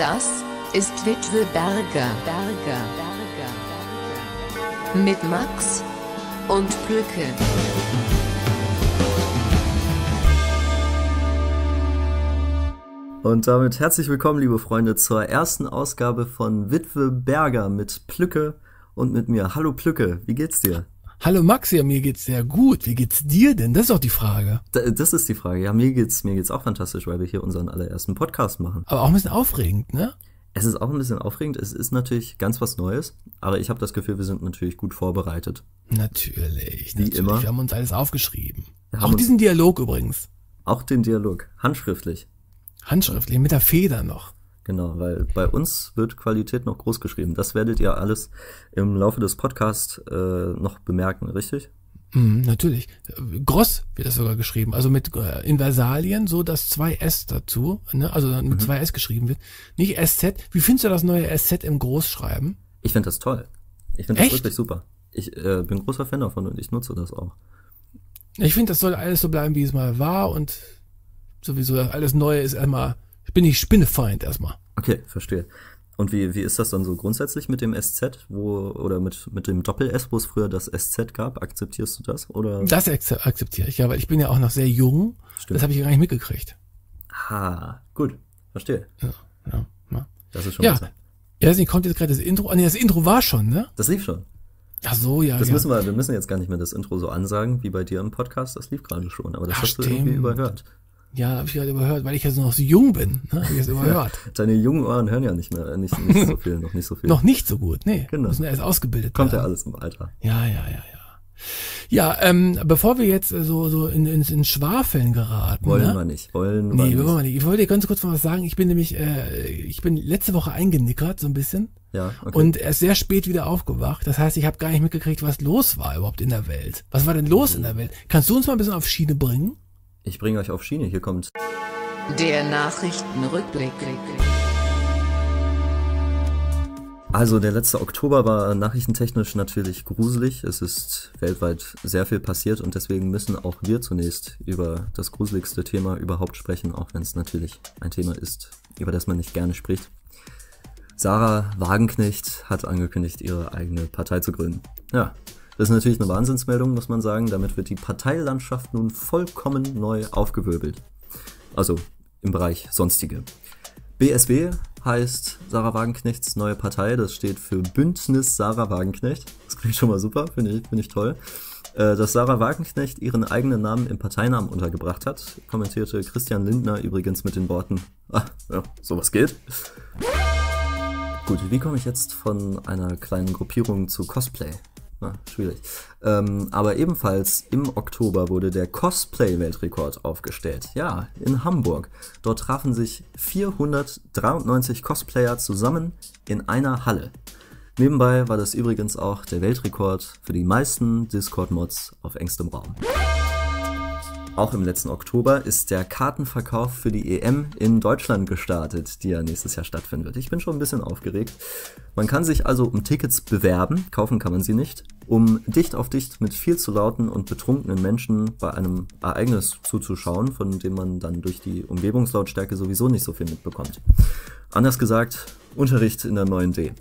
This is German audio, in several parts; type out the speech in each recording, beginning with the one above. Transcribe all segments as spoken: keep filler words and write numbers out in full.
Das ist Witwe Berger. Berger. Berger. Mit Max und Plücke. Und damit herzlich willkommen, liebe Freunde, zur ersten Ausgabe von Witwe Berger mit Plücke und mit mir. Hallo Plücke, wie geht's dir? Hallo Max, ja, mir geht's sehr gut. Wie geht's dir denn? Das ist doch die Frage. Da, das ist die Frage. Ja, mir geht's, mir geht's auch fantastisch, weil wir hier unseren allerersten Podcast machen. Aber auch ein bisschen aufregend, ne? Es ist auch ein bisschen aufregend. Es ist natürlich ganz was Neues, aber ich habe das Gefühl, wir sind natürlich gut vorbereitet. Natürlich. Wie natürlich. immer. Wir haben uns alles aufgeschrieben. Wir Auch diesen Dialog übrigens. Auch den Dialog, handschriftlich. Handschriftlich, mit der Feder noch. Genau, weil bei uns wird Qualität noch groß geschrieben. Das werdet ihr alles im Laufe des Podcasts äh, noch bemerken, richtig? Mhm, natürlich. Gross wird das sogar geschrieben. Also mit äh, Inversalien, so dass zwei S dazu, ne? Also mit mhm. zwei S geschrieben wird. Nicht S Z. Wie findest du das neue S Z im Großschreiben? Ich finde das toll. Ich finde das Echt? wirklich super. Ich äh, bin großer Fan davon und ich nutze das auch. Ich finde, das soll alles so bleiben, wie es mal war und sowieso das alles Neue ist erstmal, ich bin nicht Spinnefeind erstmal. Okay, verstehe. Und wie wie ist das dann so grundsätzlich mit dem S Z, wo oder mit mit dem Doppel-S, wo es früher das S Z gab? Akzeptierst du das oder? Das akzeptiere ich, ja, weil ich bin ja auch noch sehr jung. Stimmt. Das habe ich ja gar nicht mitgekriegt. Ah, gut, verstehe. Ja, ja, ja. Das ist schon ja. besser. Ja, deswegen kommt jetzt gerade das Intro. Ah, nee, das Intro war schon, ne? Das lief schon. Ach so, ja. Das ja. müssen wir, wir müssen jetzt gar nicht mehr das Intro so ansagen wie bei dir im Podcast. Das lief gerade schon, aber das Ach, hast du irgendwie stimmt. überhört. Ja, habe ich gerade überhört, weil ich ja so noch so jung bin. Ne? Hab ich das überhört. Deine jungen Ohren hören ja nicht mehr, nicht, nicht so viel, noch nicht so viel. Noch nicht so gut, nee. Genau. Müssen erst ausgebildet Kommt ja werden. alles im Alter. Ja, ja, ja, ja. Ja, ähm, bevor wir jetzt äh, so so in, in, in Schwafeln geraten. Wollen ne? wir nicht, wollen wir Nee, nicht. wollen wir nicht. Ich wollte dir ganz kurz mal was sagen. Ich bin nämlich, äh, ich bin letzte Woche eingenickert, so ein bisschen. Ja, okay. Und erst sehr spät wieder aufgewacht. Das heißt, ich habe gar nicht mitgekriegt, was los war überhaupt in der Welt. Was war denn los in der Welt? Kannst du uns mal ein bisschen auf Schiene bringen? Ich bringe euch auf Schiene. Hier kommt Der Nachrichtenrückblick. Also der letzte Oktober war nachrichtentechnisch natürlich gruselig. Es ist weltweit sehr viel passiert und deswegen müssen auch wir zunächst über das gruseligste Thema überhaupt sprechen, auch wenn es natürlich ein Thema ist, über das man nicht gerne spricht. Sarah Wagenknecht hat angekündigt, ihre eigene Partei zu gründen. Ja, das ist natürlich eine Wahnsinnsmeldung, muss man sagen. Damit wird die Parteilandschaft nun vollkommen neu aufgewirbelt. Also im Bereich Sonstige. B S W heißt Sarah Wagenknechts neue Partei. Das steht für Bündnis Sarah Wagenknecht. Das klingt schon mal super, finde ich, finde ich toll. Äh, dass Sarah Wagenknecht ihren eigenen Namen im Parteinamen untergebracht hat, kommentierte Christian Lindner übrigens mit den Worten, ah, ja, sowas geht. Gut, wie komme ich jetzt von einer kleinen Gruppierung zu Cosplay? Ah, schwierig. Ähm, aber ebenfalls im Oktober wurde der Cosplay-Weltrekord aufgestellt. Ja, in Hamburg. Dort trafen sich vierhundertdreiundneunzig Cosplayer zusammen in einer Halle. Nebenbei war das übrigens auch der Weltrekord für die meisten Discord-Mods auf engstem Raum. Auch im letzten Oktober ist der Kartenverkauf für die E M in Deutschland gestartet, die ja nächstes Jahr stattfinden wird. Ich bin schon ein bisschen aufgeregt. Man kann sich also um Tickets bewerben, kaufen kann man sie nicht, um dicht auf dicht mit viel zu lauten und betrunkenen Menschen bei einem Ereignis zuzuschauen, von dem man dann durch die Umgebungslautstärke sowieso nicht so viel mitbekommt. Anders gesagt, Unterricht in der neuen D.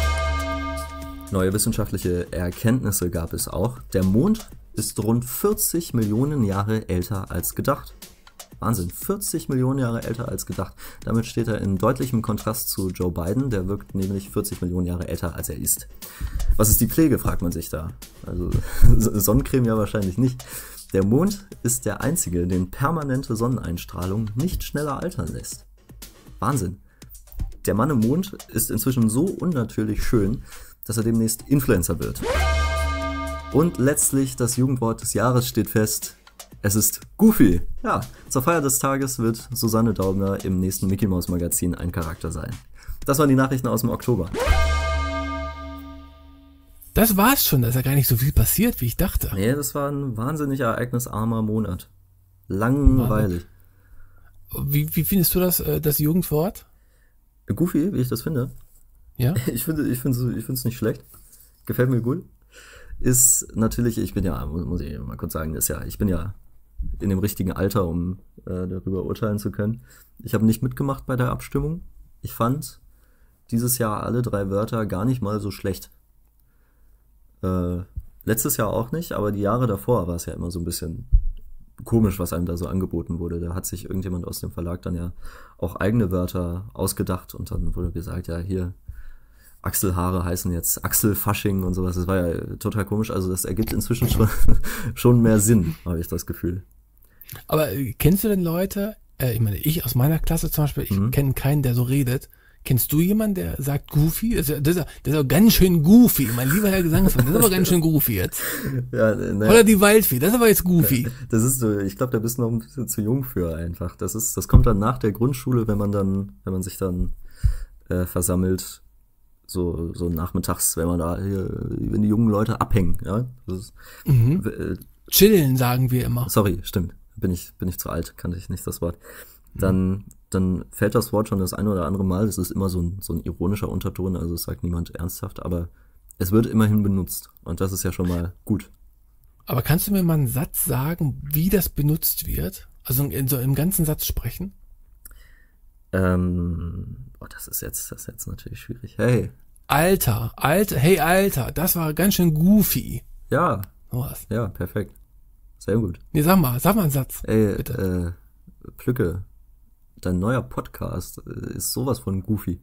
Neue wissenschaftliche Erkenntnisse gab es auch. Der Mond ist rund vierzig Millionen Jahre älter als gedacht. Wahnsinn, vierzig Millionen Jahre älter als gedacht. Damit steht er in deutlichem Kontrast zu Joe Biden, der wirkt nämlich vierzig Millionen Jahre älter als er ist. Was ist die Pflege, fragt man sich da. Also Sonnencreme ja wahrscheinlich nicht. Der Mond ist der einzige, den permanente Sonneneinstrahlung nicht schneller altern lässt. Wahnsinn. Der Mann im Mond ist inzwischen so unnatürlich schön, dass er demnächst Influencer wird. Und letztlich das Jugendwort des Jahres steht fest. Es ist Goofy. Ja, zur Feier des Tages wird Susanne Daubner im nächsten Mickey Mouse Magazin ein Charakter sein. Das waren die Nachrichten aus dem Oktober. Das war's schon, da ist ja gar nicht so viel passiert, wie ich dachte. Nee, das war ein wahnsinnig ereignisarmer Monat. Langweilig. Wie, wie findest du das, das Jugendwort? Goofy, wie ich das finde? Ja? Ich finde, ich finde es ich finde es nicht schlecht. Gefällt mir gut. Ist natürlich, ich bin ja, muss ich mal kurz sagen, ist ja, ich bin ja in dem richtigen Alter, um äh, darüber urteilen zu können. Ich habe nicht mitgemacht bei der Abstimmung. ich fand dieses Jahr alle drei Wörter gar nicht mal so schlecht. Äh, letztes Jahr auch nicht, aber die Jahre davor war es ja immer so ein bisschen komisch, was einem da so angeboten wurde. Da hat sich irgendjemand aus dem Verlag dann ja auch eigene Wörter ausgedacht und dann wurde gesagt, ja, hier Achselhaare heißen jetzt Achselfasching und sowas. Das war ja total komisch. Also das ergibt inzwischen schon, schon mehr Sinn, habe ich das Gefühl. Aber äh, kennst du denn Leute, äh, ich meine, ich aus meiner Klasse zum Beispiel, ich Mhm. kenne keinen, der so redet. Kennst du jemanden, der sagt Goofy? Das ist, ja- das ist, ja- das ist ja ganz schön Goofy, mein lieber Herr Gesangsmann. Das ist aber ganz schön Goofy jetzt. Ja, ne, Oder die Waldfee, das ist aber jetzt Goofy. das ist so, ich glaube, da bist du noch ein bisschen zu jung für einfach. Das ist, das kommt dann nach der Grundschule, wenn man dann, wenn man sich dann äh, versammelt, so, so nachmittags, wenn man da, hier, wenn die jungen Leute abhängen, ja. Das ist, Mhm. äh, Chillen, sagen wir immer. sorry, stimmt, bin ich, bin ich zu alt, kannte ich nicht das Wort. Dann, dann fällt das Wort schon das eine oder andere Mal. Es ist immer so ein, so ein ironischer Unterton, also es sagt niemand ernsthaft, aber es wird immerhin benutzt und das ist ja schon mal gut. Aber kannst du mir mal einen Satz sagen, wie das benutzt wird? Also in so im ganzen Satz sprechen? Ähm, oh, das ist jetzt, das ist jetzt natürlich schwierig. Hey, Alter, Alter, hey Alter, das war ganz schön goofy. ja, Sowas. ja, perfekt. Sehr gut. Nee, sag mal, sag mal einen Satz. Ey, Bitte. äh, Plücke, dein neuer Podcast äh, ist sowas von goofy.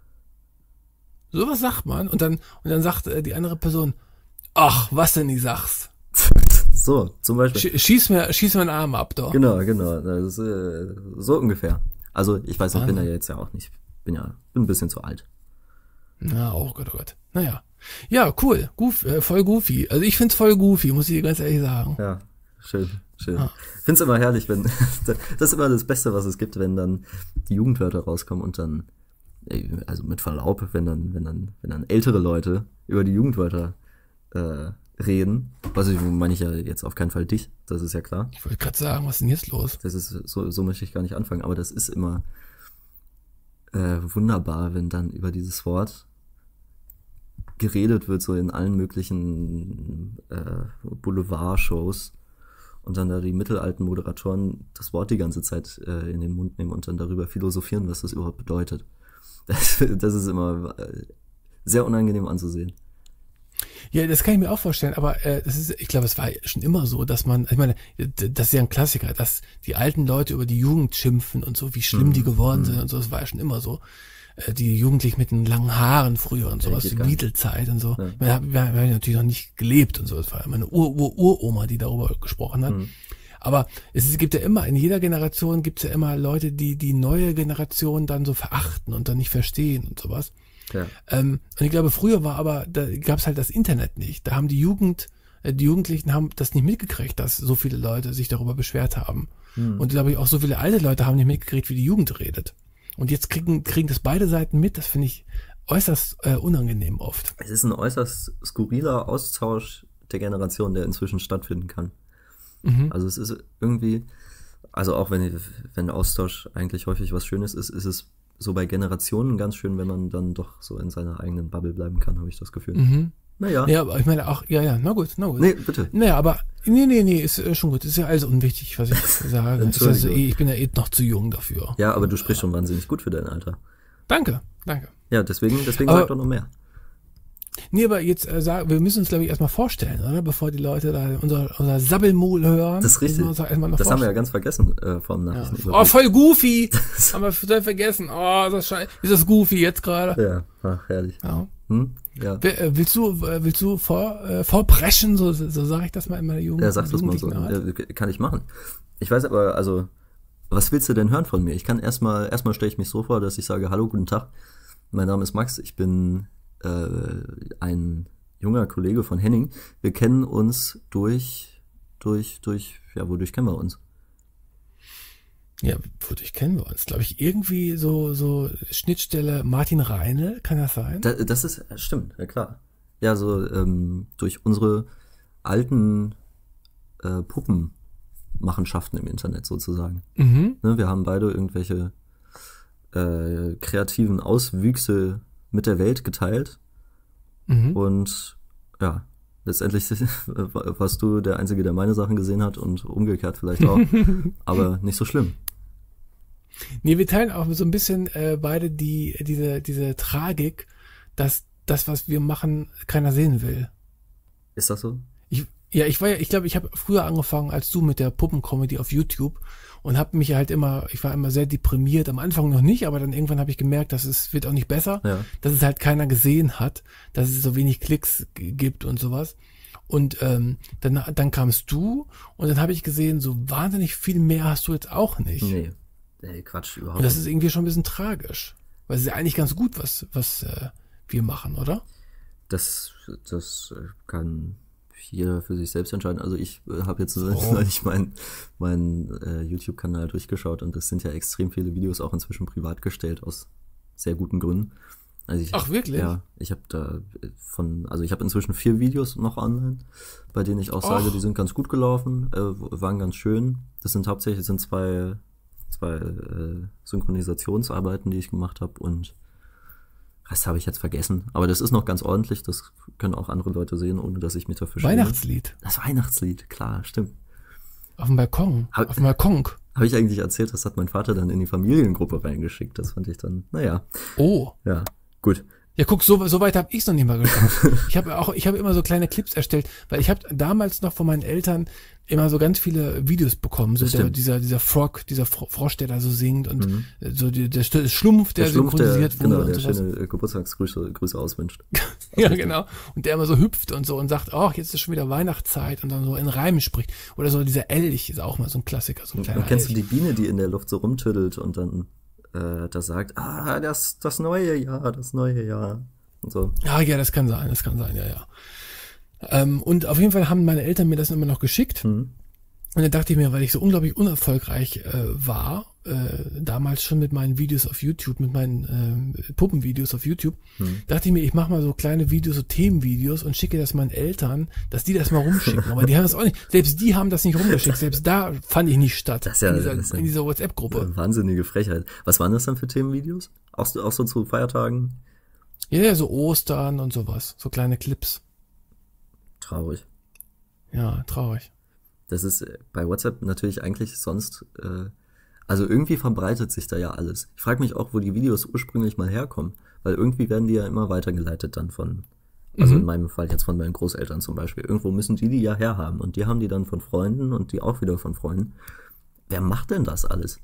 Sowas sagt man und dann und dann sagt äh, die andere Person, ach, was denn die sagst? So, zum Beispiel. Sch schieß mir, schieß mir einen Arm ab, doch. Genau, genau. Das ist, äh, so ungefähr. Also ich weiß, ich bin ja Wahnsinn. jetzt ja auch nicht, bin ja bin ein bisschen zu alt. Na, oh Gott, oh Gott. Naja. Ja, cool. Goof, äh, voll goofy. Also ich find's voll goofy, muss ich dir ganz ehrlich sagen. Ja, schön, schön. Ah. Ich find's immer herrlich, wenn das ist immer das Beste, was es gibt, wenn dann die Jugendwörter rauskommen und dann, ey, also mit Verlaub, wenn dann, wenn dann, wenn dann ältere Leute über die Jugendwörter äh, reden, also meine ich ja jetzt auf keinen Fall dich, das ist ja klar. Ich wollte gerade sagen, was ist denn jetzt los? Das ist so, so möchte ich gar nicht anfangen, aber das ist immer äh, wunderbar, wenn dann über dieses Wort geredet wird, so in allen möglichen äh, Boulevard-Shows und dann da die mittelalten Moderatoren das Wort die ganze Zeit äh, in den Mund nehmen und dann darüber philosophieren, was das überhaupt bedeutet. Das, das ist immer äh, sehr unangenehm anzusehen. Ja, das kann ich mir auch vorstellen, aber äh, das ist, ich glaube, es war schon immer so, dass man, ich meine, d- das ist ja ein Klassiker, dass die alten Leute über die Jugend schimpfen und so, wie schlimm Mhm. die geworden sind und so, das war ja schon immer so. Äh, die Jugendlichen mit den langen Haaren früher und sowas, geht die gar nicht. Beatle-Zeit und so. Ja. Ich meine, wir, wir haben natürlich noch nicht gelebt und so, das war ja meine Ur-Ur-Uroma, die darüber gesprochen hat. Mhm. Aber es ist, gibt ja immer, in jeder Generation gibt es ja immer Leute, die die neue Generation dann so verachten und dann nicht verstehen und sowas. Ja. Ähm, und ich glaube, früher war aber, da gab es halt das Internet nicht. Da haben die Jugend, äh, die Jugendlichen haben das nicht mitgekriegt, dass so viele Leute sich darüber beschwert haben. Hm. Und glaube ich, auch so viele alte Leute haben nicht mitgekriegt, wie die Jugend redet. Und jetzt kriegen, kriegen das beide Seiten mit, das finde ich äußerst äh, unangenehm oft. Es ist ein äußerst skurriler Austausch der Generation, der inzwischen stattfinden kann. Mhm. Also es ist irgendwie, also auch wenn, wenn Austausch eigentlich häufig was Schönes ist, ist es so bei Generationen ganz schön, wenn man dann doch so in seiner eigenen Bubble bleiben kann, habe ich das Gefühl. Mhm. Naja. Ja, aber ich meine auch, ja, ja, na gut, na gut. Nee, bitte. Naja, aber, nee, nee, nee, ist äh, schon gut. Ist ja alles unwichtig, was ich sage. Ist also, Entschuldigung. eh, ich bin ja eh noch zu jung dafür. Ja, aber du sprichst schon wahnsinnig gut für dein Alter. Danke, danke. Ja, deswegen, deswegen Aber- sag doch noch mehr. Nee, aber jetzt äh, sagen, wir müssen uns, glaube ich, erstmal vorstellen, oder? Bevor die Leute da unser, unser Sabbelmul hören. Das ist richtig. Müssen wir uns auch erstmal noch Das haben wir ja vorstellen. ganz vergessen äh, vor dem Ja. Nachrichten. Oh, voll goofy! haben wir total vergessen. Oh, ist das scheiße. Ist das goofy jetzt gerade? Ja, ach, herrlich. Ja. Hm? Ja. Wer, äh, Willst du, äh, willst du vor, äh, vorpreschen, so, so sage ich das mal in meiner Jugend. Ja, sag das mal so. jugendlichen Art? Ja, kann ich machen. Ich weiß aber, also, was willst du denn hören von mir? Ich kann erstmal, erstmal stelle ich mich so vor, dass ich sage, hallo, guten Tag. Mein Name ist Max, ich bin äh, ein junger Kollege von Henning. Wir kennen uns durch, durch, durch, ja, wodurch kennen wir uns? Ja, wodurch kennen wir uns, glaube ich. Irgendwie so, so Schnittstelle Martin Reinl, kann das sein? Da, das ist, stimmt, ja klar. Ja, so ähm, durch unsere alten äh, Puppenmachenschaften im Internet sozusagen. Mhm. Ne, wir haben beide irgendwelche äh, kreativen Auswüchse mit der Welt geteilt. Mhm. Und ja, letztendlich warst du der Einzige, der meine Sachen gesehen hat und umgekehrt vielleicht auch. Aber nicht so schlimm. Nee, wir teilen auch so ein bisschen äh, beide die diese diese Tragik, dass das, was wir machen, keiner sehen will. Ist das so? Ich, ja, ich war ja, ich glaube, ich habe früher angefangen als du mit der Puppencomedy auf YouTube und habe mich halt immer, ich war immer sehr deprimiert, am Anfang noch nicht, aber dann irgendwann habe ich gemerkt, dass es wird auch nicht besser, Ja. dass es halt keiner gesehen hat, dass es so wenig Klicks g- gibt und sowas. Und ähm, dann, dann kamst du und dann habe ich gesehen, so wahnsinnig viel mehr hast du jetzt auch nicht. Nee. Nee, Quatsch, überhaupt Und das nicht. ist irgendwie schon ein bisschen tragisch. Weil es ist ja eigentlich ganz gut, was, was äh, wir machen, oder? Das, das äh, kann jeder für sich selbst entscheiden. Also ich äh, habe jetzt Oh. neulich meinen mein, äh, YouTube-Kanal durchgeschaut und es sind ja extrem viele Videos auch inzwischen privat gestellt aus sehr guten Gründen. Also ich, Ach, wirklich? Ja, ich habe da äh, von, also ich habe inzwischen vier Videos noch online, bei denen ich auch sage, Och. die sind ganz gut gelaufen, äh, waren ganz schön. Das sind hauptsächlich sind zwei, zwei äh, Synchronisationsarbeiten, die ich gemacht habe und das habe ich jetzt vergessen. Aber das ist noch ganz ordentlich, das können auch andere Leute sehen, ohne dass ich mich dafür schäme. Weihnachtslied. Das Weihnachtslied, klar, stimmt. Auf dem Balkon. Hab- Auf dem Balkon. Habe ich eigentlich erzählt, das hat mein Vater dann in die Familiengruppe reingeschickt. Das fand ich dann, naja, Oh. ja, gut. Ja, guck, so, so weit habe ich es noch nicht mal geschafft. Ich habe auch, ich habe immer so kleine Clips erstellt, weil ich habe damals noch von meinen Eltern immer so ganz viele Videos bekommen, so Das der, stimmt. dieser dieser Frog, dieser Fro- Frosch, der da so singt und Mhm. so die, der St- Schlumpf, der, Der Schlumpf, der, synchronisiert genau, wurde der und sowas. schöne äh, Geburtstagsgrüße Grüße auswünscht. Ja, genau. Und der immer so hüpft und so und sagt, oh, jetzt ist schon wieder Weihnachtszeit und dann so in Reimen spricht. Oder so dieser Elch ist auch mal so ein Klassiker, so ein kleiner Und kennst du Elch. die Biene, die in der Luft so rumtüdelt und dann äh, da sagt, ah, das, das neue Jahr, das neue Jahr und so. Ja, ja, das kann sein, das kann sein, ja, ja. Ähm, und auf jeden Fall haben meine Eltern mir das immer noch geschickt. Mhm. Und dann dachte ich mir, weil ich so unglaublich unerfolgreich äh, war, äh, damals schon mit meinen Videos auf YouTube, mit meinen äh, Puppenvideos auf YouTube, Hm. dachte ich mir, ich mache mal so kleine Videos, so Themenvideos und schicke das meinen Eltern, dass die das mal rumschicken. Aber die haben das auch nicht, selbst die haben das nicht rumgeschickt, selbst da fand ich nicht statt Das ist ja- in dieser, das ist ja- in dieser WhatsApp-Gruppe. Äh, Wahnsinnige Frechheit. Was waren das dann für Themenvideos? Auch, so- auch so zu Feiertagen? Ja, ja, so Ostern und sowas, so kleine Clips. Traurig. Ja, traurig. Das ist äh, bei WhatsApp natürlich eigentlich sonst, äh, also irgendwie verbreitet sich da ja alles. Ich frage mich auch, wo die Videos ursprünglich mal herkommen, weil irgendwie werden die ja immer weitergeleitet dann von, also Mhm. in meinem Fall jetzt von meinen Großeltern zum Beispiel. Irgendwo müssen die die ja herhaben und die haben die dann von Freunden und die auch wieder von Freunden. Wer macht denn das alles?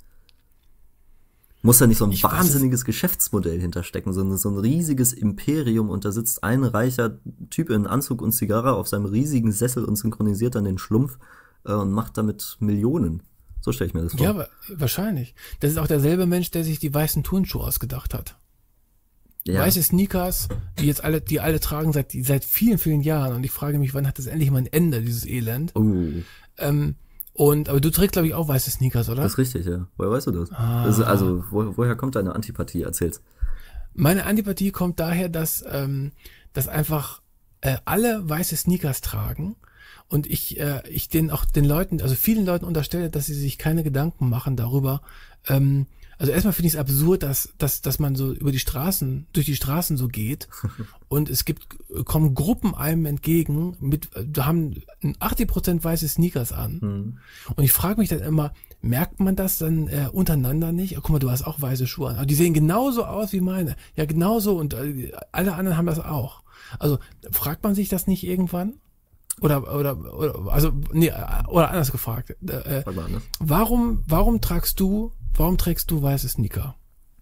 Muss da nicht so ein Ich weiß wahnsinniges Geschäftsmodell hinterstecken, so ein, so ein riesiges Imperium und da sitzt ein reicher Typ in Anzug und Zigarre auf seinem riesigen Sessel und synchronisiert dann den Schlumpf äh, und macht damit Millionen. So stelle ich mir das vor. Ja, aber wahrscheinlich. Das ist auch derselbe Mensch, der sich die weißen Turnschuhe ausgedacht hat. Ja. Weiße Sneakers, die jetzt alle, die alle tragen seit, seit vielen, vielen Jahren. Und ich frage mich, wann hat das endlich mal ein Ende, dieses Elend? Oh, Ähm, und, aber du trägst, glaube ich, auch weiße Sneakers, oder? das ist richtig, ja. Woher weißt du das? Ah. das ist, also, wo, woher kommt deine Antipathie? Erzähl's. Meine Antipathie kommt daher, dass, ähm, dass einfach äh, alle weiße Sneakers tragen und ich, äh, ich den auch den Leuten, also vielen Leuten unterstelle, dass sie sich keine Gedanken machen darüber. Ähm, also erstmal finde ich es absurd, dass, dass, dass man so über die Straßen, durch die Straßen so geht und es gibt, kommen Gruppen einem entgegen mit, da haben achtzig Prozent weiße Sneakers an. Hm. Und ich frage mich dann immer, merkt man das dann äh, untereinander nicht? Oh, guck mal, du hast auch weiße Schuhe an. Aber die sehen genauso aus wie meine. Ja, genauso und äh, alle anderen haben das auch. Also fragt man sich das nicht irgendwann? Oder, oder, oder also, nee, äh, oder anders gefragt. Äh, Frag mal anders. warum, warum tragst du, warum trägst du weiße Sneaker?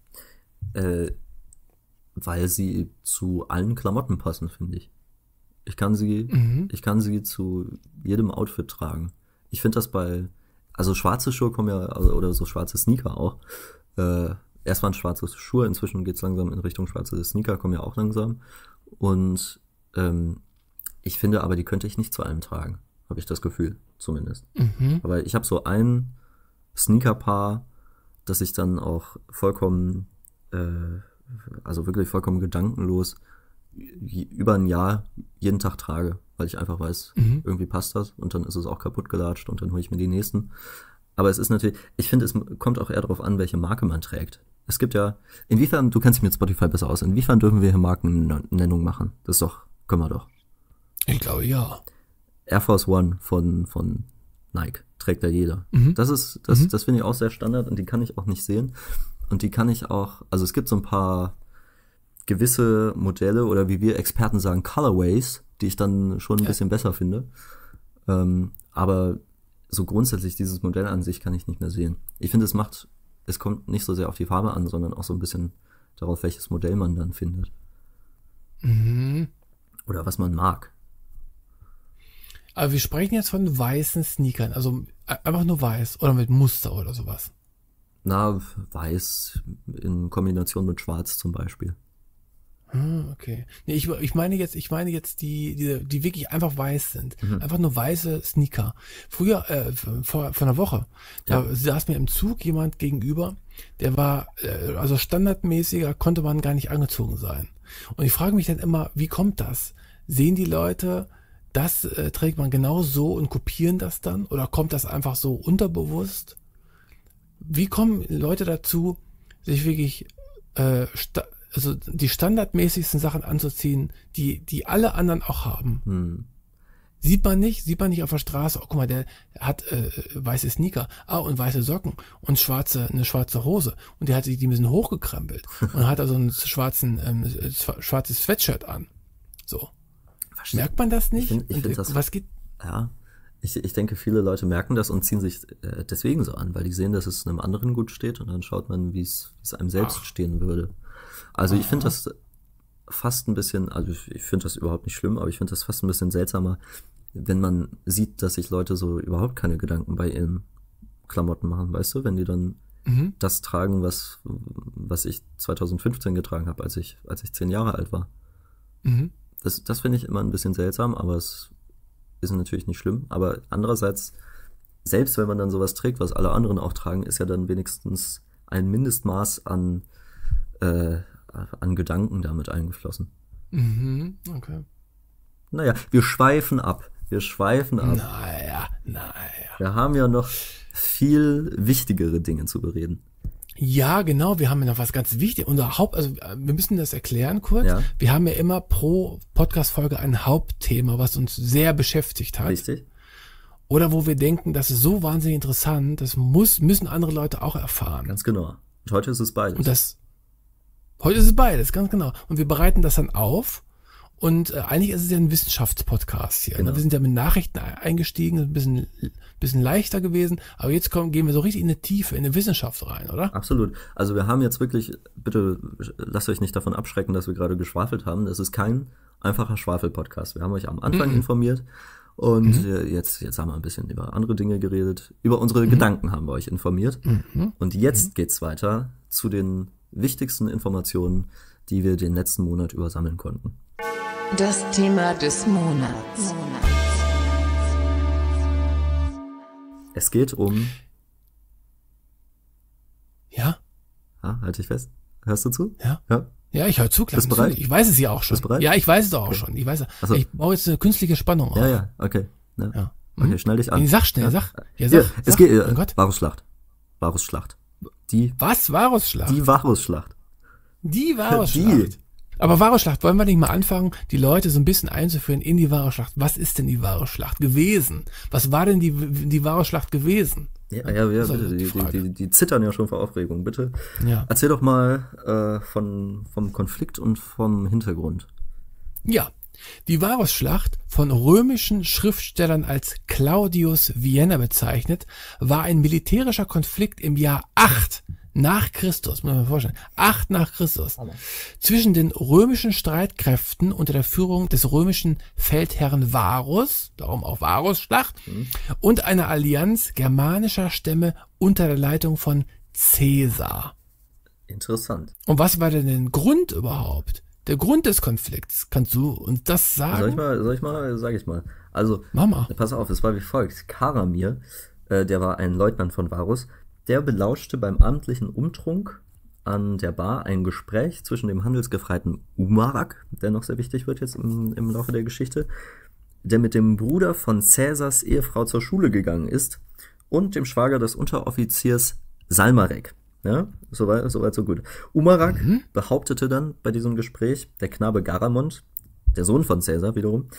Äh, weil sie zu allen Klamotten passen, finde ich. Ich kann sie, Mhm. ich kann sie zu jedem Outfit tragen. Ich finde das bei, also schwarze Schuhe kommen ja, also, oder so schwarze Sneaker auch. Äh, erst waren schwarze Schuhe, inzwischen geht's langsam in Richtung schwarze Sneaker, kommen ja auch langsam. Und ähm, ich finde aber, die könnte ich nicht zu allem tragen, habe ich das Gefühl, zumindest. Mhm. Aber ich habe so ein Sneakerpaar, das ich dann auch vollkommen, äh, also wirklich vollkommen gedankenlos j- über ein Jahr jeden Tag trage, weil ich einfach weiß, Mhm. irgendwie passt das und dann ist es auch kaputt gelatscht und dann hole ich mir die nächsten. Aber es ist natürlich, ich finde, es kommt auch eher darauf an, welche Marke man trägt. Es gibt ja, inwiefern, du kennst dich mit Spotify besser aus, inwiefern dürfen wir hier Markennennung machen? Das ist doch, können wir doch. Ich glaube, ja. Air Force One von, von Nike trägt ja jeder. Mhm. Das ist, das, Mhm. das finde ich auch sehr Standard und die kann ich auch nicht sehen. Und die kann ich auch, also es gibt so ein paar gewisse Modelle oder wie wir Experten sagen, Colorways, die ich dann schon ein Ja. bisschen besser finde. Ähm, aber so grundsätzlich dieses Modell an sich kann ich nicht mehr sehen. Ich finde, es macht, es kommt nicht so sehr auf die Farbe an, sondern auch so ein bisschen darauf, welches Modell man dann findet. Mhm. Oder was man mag. Aber wir sprechen jetzt von weißen Sneakern, also äh, einfach nur weiß oder mit Muster oder sowas. Na, weiß in Kombination mit schwarz zum Beispiel. Hm, okay. Nee, ich, ich meine jetzt, ich meine jetzt die, die, die wirklich einfach weiß sind. Mhm. Einfach nur weiße Sneaker. Früher, äh, vor, vor einer Woche, da Ja. saß mir im Zug jemand gegenüber, der war, äh, also standardmäßiger konnte man gar nicht angezogen sein. Und ich frage mich dann immer, wie kommt das? Sehen die Leute, das äh, trägt man genau so und kopieren das dann? Oder kommt das einfach so unterbewusst? Wie kommen Leute dazu, sich wirklich äh, sta- also die standardmäßigsten Sachen anzuziehen, die die alle anderen auch haben? Hm. Sieht man nicht, sieht man nicht auf der Straße, oh guck mal, der hat äh, weiße Sneaker, ah und weiße Socken und schwarze eine schwarze Hose und der hat sich die ein bisschen hochgekrempelt und hat also einen schwarzen ähm, schwarzes Sweatshirt an. So. Verstehe. Merkt man das nicht? Ich find- ich Und find das- was geht? Ja, ich, ich denke, viele Leute merken das und ziehen sich äh, deswegen so an, weil die sehen, dass es einem anderen gut steht und dann schaut man, wie es wie es einem selbst Ach. stehen würde. Also ich finde Aha. das fast ein bisschen, also ich, ich finde das überhaupt nicht schlimm, aber ich finde das fast ein bisschen seltsamer, wenn man sieht, dass sich Leute so überhaupt keine Gedanken bei ihren Klamotten machen, weißt du, wenn die dann Mhm. das tragen, was was ich zwanzig fünfzehn getragen habe, als ich als ich zehn Jahre alt war. Mhm. Das, das finde ich immer ein bisschen seltsam, aber es ist natürlich nicht schlimm. Aber andererseits, selbst wenn man dann sowas trägt, was alle anderen auch tragen, ist ja dann wenigstens ein Mindestmaß an, äh, an Gedanken damit eingeflossen. Mhm. Okay. Naja, wir schweifen ab. Wir schweifen ab. Naja, naja. Wir haben ja noch viel wichtigere Dinge zu bereden. Ja, genau, wir haben ja noch was ganz Wichtiges. Unser Haupt, also äh, wir müssen das erklären kurz. Ja. Wir haben ja immer pro Podcast-Folge ein Hauptthema, was uns sehr beschäftigt hat. Richtig? Oder wo wir denken, das ist so wahnsinnig interessant, das muss, müssen andere Leute auch erfahren. Ganz genau. Und heute ist es beides. Und das, heute ist es beides, ganz genau. Und wir bereiten das dann auf. Und äh, eigentlich ist es ja ein Wissenschaftspodcast hier. Genau. Ne? Wir sind ja mit Nachrichten eingestiegen, ein bisschen, bisschen leichter gewesen. Aber jetzt kommen, gehen wir so richtig in eine Tiefe, in eine Wissenschaft rein, oder? Absolut. Also wir haben jetzt wirklich, bitte lasst euch nicht davon abschrecken, dass wir gerade geschwafelt haben. Das ist kein einfacher Schwafel-Podcast. Wir haben euch am Anfang Mhm. informiert und Mhm. äh, jetzt, jetzt haben wir ein bisschen über andere Dinge geredet. Über unsere Gedanken haben wir euch informiert. Mhm. Und jetzt geht's weiter zu den wichtigsten Informationen, die wir den letzten Monat über sammeln konnten. Das Thema des Monats. Es geht um, Ja, ja, halte ich fest. Hörst du zu? ja. Ja. Ja, ich höre zu, klar. Bist du bereit? natürlich. Ich weiß es ja auch schon. Bist du bereit? Ja, ich weiß es doch auch Okay. schon. Ich weiß, Ach so. ich baue jetzt eine künstliche Spannung auf. Ja, ja, okay. Ja. Ja. Okay, Mhm. schnell dich an. Nee, sag schnell, Ja. sag. Ja, Hier, sag. es sag. geht, äh, Mein Gott. Varusschlacht. Varusschlacht. Die, Was? Varusschlacht? die Varusschlacht. Die Varusschlacht. Die. Aber Varusschlacht, wollen wir nicht mal anfangen, die Leute so ein bisschen einzuführen in die Varusschlacht? Was ist denn die Varusschlacht gewesen? Was war denn die, die Varusschlacht gewesen? Ja, ja, ja, Das ist also bitte, die die, die, Frage. die, die zittern ja schon vor Aufregung, bitte. Ja. Erzähl doch mal äh, von, vom Konflikt und vom Hintergrund. Ja. Die Varusschlacht, von römischen Schriftstellern als Claudius Vienna bezeichnet, war ein militärischer Konflikt im Jahr acht nach Christus, muss man sich vorstellen, acht nach Christus, zwischen den römischen Streitkräften unter der Führung des römischen Feldherrn Varus, darum auch Varusschlacht, und einer Allianz germanischer Stämme unter der Leitung von Caesar. Interessant. Und was war denn der Grund überhaupt? Der Grund des Konflikts, kannst du uns das sagen? Soll ich mal, soll ich mal, sag ich mal. Also, Mama. pass auf, es war wie folgt. Karamir, äh, der war ein Leutnant von Varus, der belauschte beim amtlichen Umtrunk an der Bar ein Gespräch zwischen dem Handelsgefreiten Umarak, der noch sehr wichtig wird jetzt im, im Laufe der Geschichte, der mit dem Bruder von Caesars Ehefrau zur Schule gegangen ist, und dem Schwager des Unteroffiziers Salmarek. Ja, soweit, soweit so gut. Umarak behauptete dann bei diesem Gespräch, der Knabe Garamond, der Sohn von Caesar wiederum,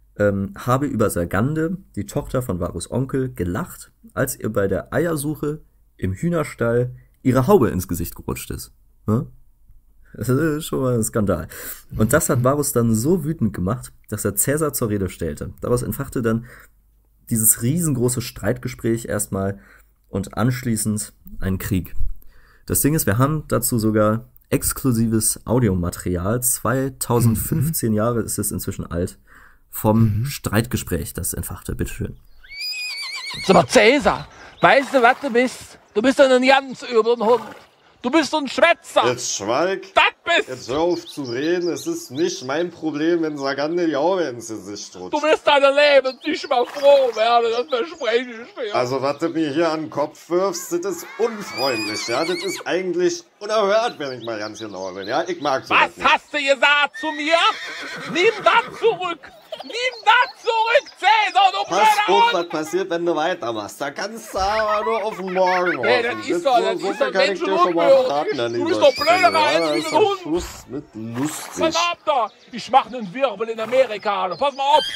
ähm, habe über Sagande, die Tochter von Varus Onkel, gelacht, als ihr bei der Eiersuche im Hühnerstall ihre Haube ins Gesicht gerutscht ist. Ja? Das ist schon mal ein Skandal. Und das hat Varus dann so wütend gemacht, dass er Cäsar zur Rede stellte. Daraus entfachte dann dieses riesengroße Streitgespräch erstmal und anschließend ein Krieg. Das Ding ist, wir haben dazu sogar exklusives Audiomaterial. zweitausendfünfzehn mhm. Jahre ist es inzwischen alt. Vom mhm. Streitgespräch, das entfachte. Bitteschön. Sag mal, Cäsar, weißt du, was du bist? Du bist ein ganz üblen Hund. Du bist ein Schwätzer. Jetzt schweig. Das bist. Jetzt hör auf zu reden. Es ist nicht mein Problem, wenn Sagande die Haube ins Gesicht rutscht. Du wirst deine Leben nicht mal froh werden, das verspreche ich dir. Also, was du mir hier an den Kopf wirfst, das ist unfreundlich, ja. Das ist eigentlich unerhört, wenn ich mal ganz genau bin, ja. Ich mag sowas Was nicht. hast du gesagt zu mir? Nimm das zurück. Nimm das zurück, Cäsar, du Pass blöder auf, Hund. was passiert, wenn du weitermachst. Da kannst du aber nur auf den Morgen hoffen. Nee, das ist doch, das so ist viel doch kann ich dir schon mal menschenunwürdig. verraten an Du bist dieser doch blöder Stelle, als ja. Da wie ist ein doch Hund. Schluss mit lustig. Pass auf da, ich mach einen Wirbel in Amerika. Pass mal auf.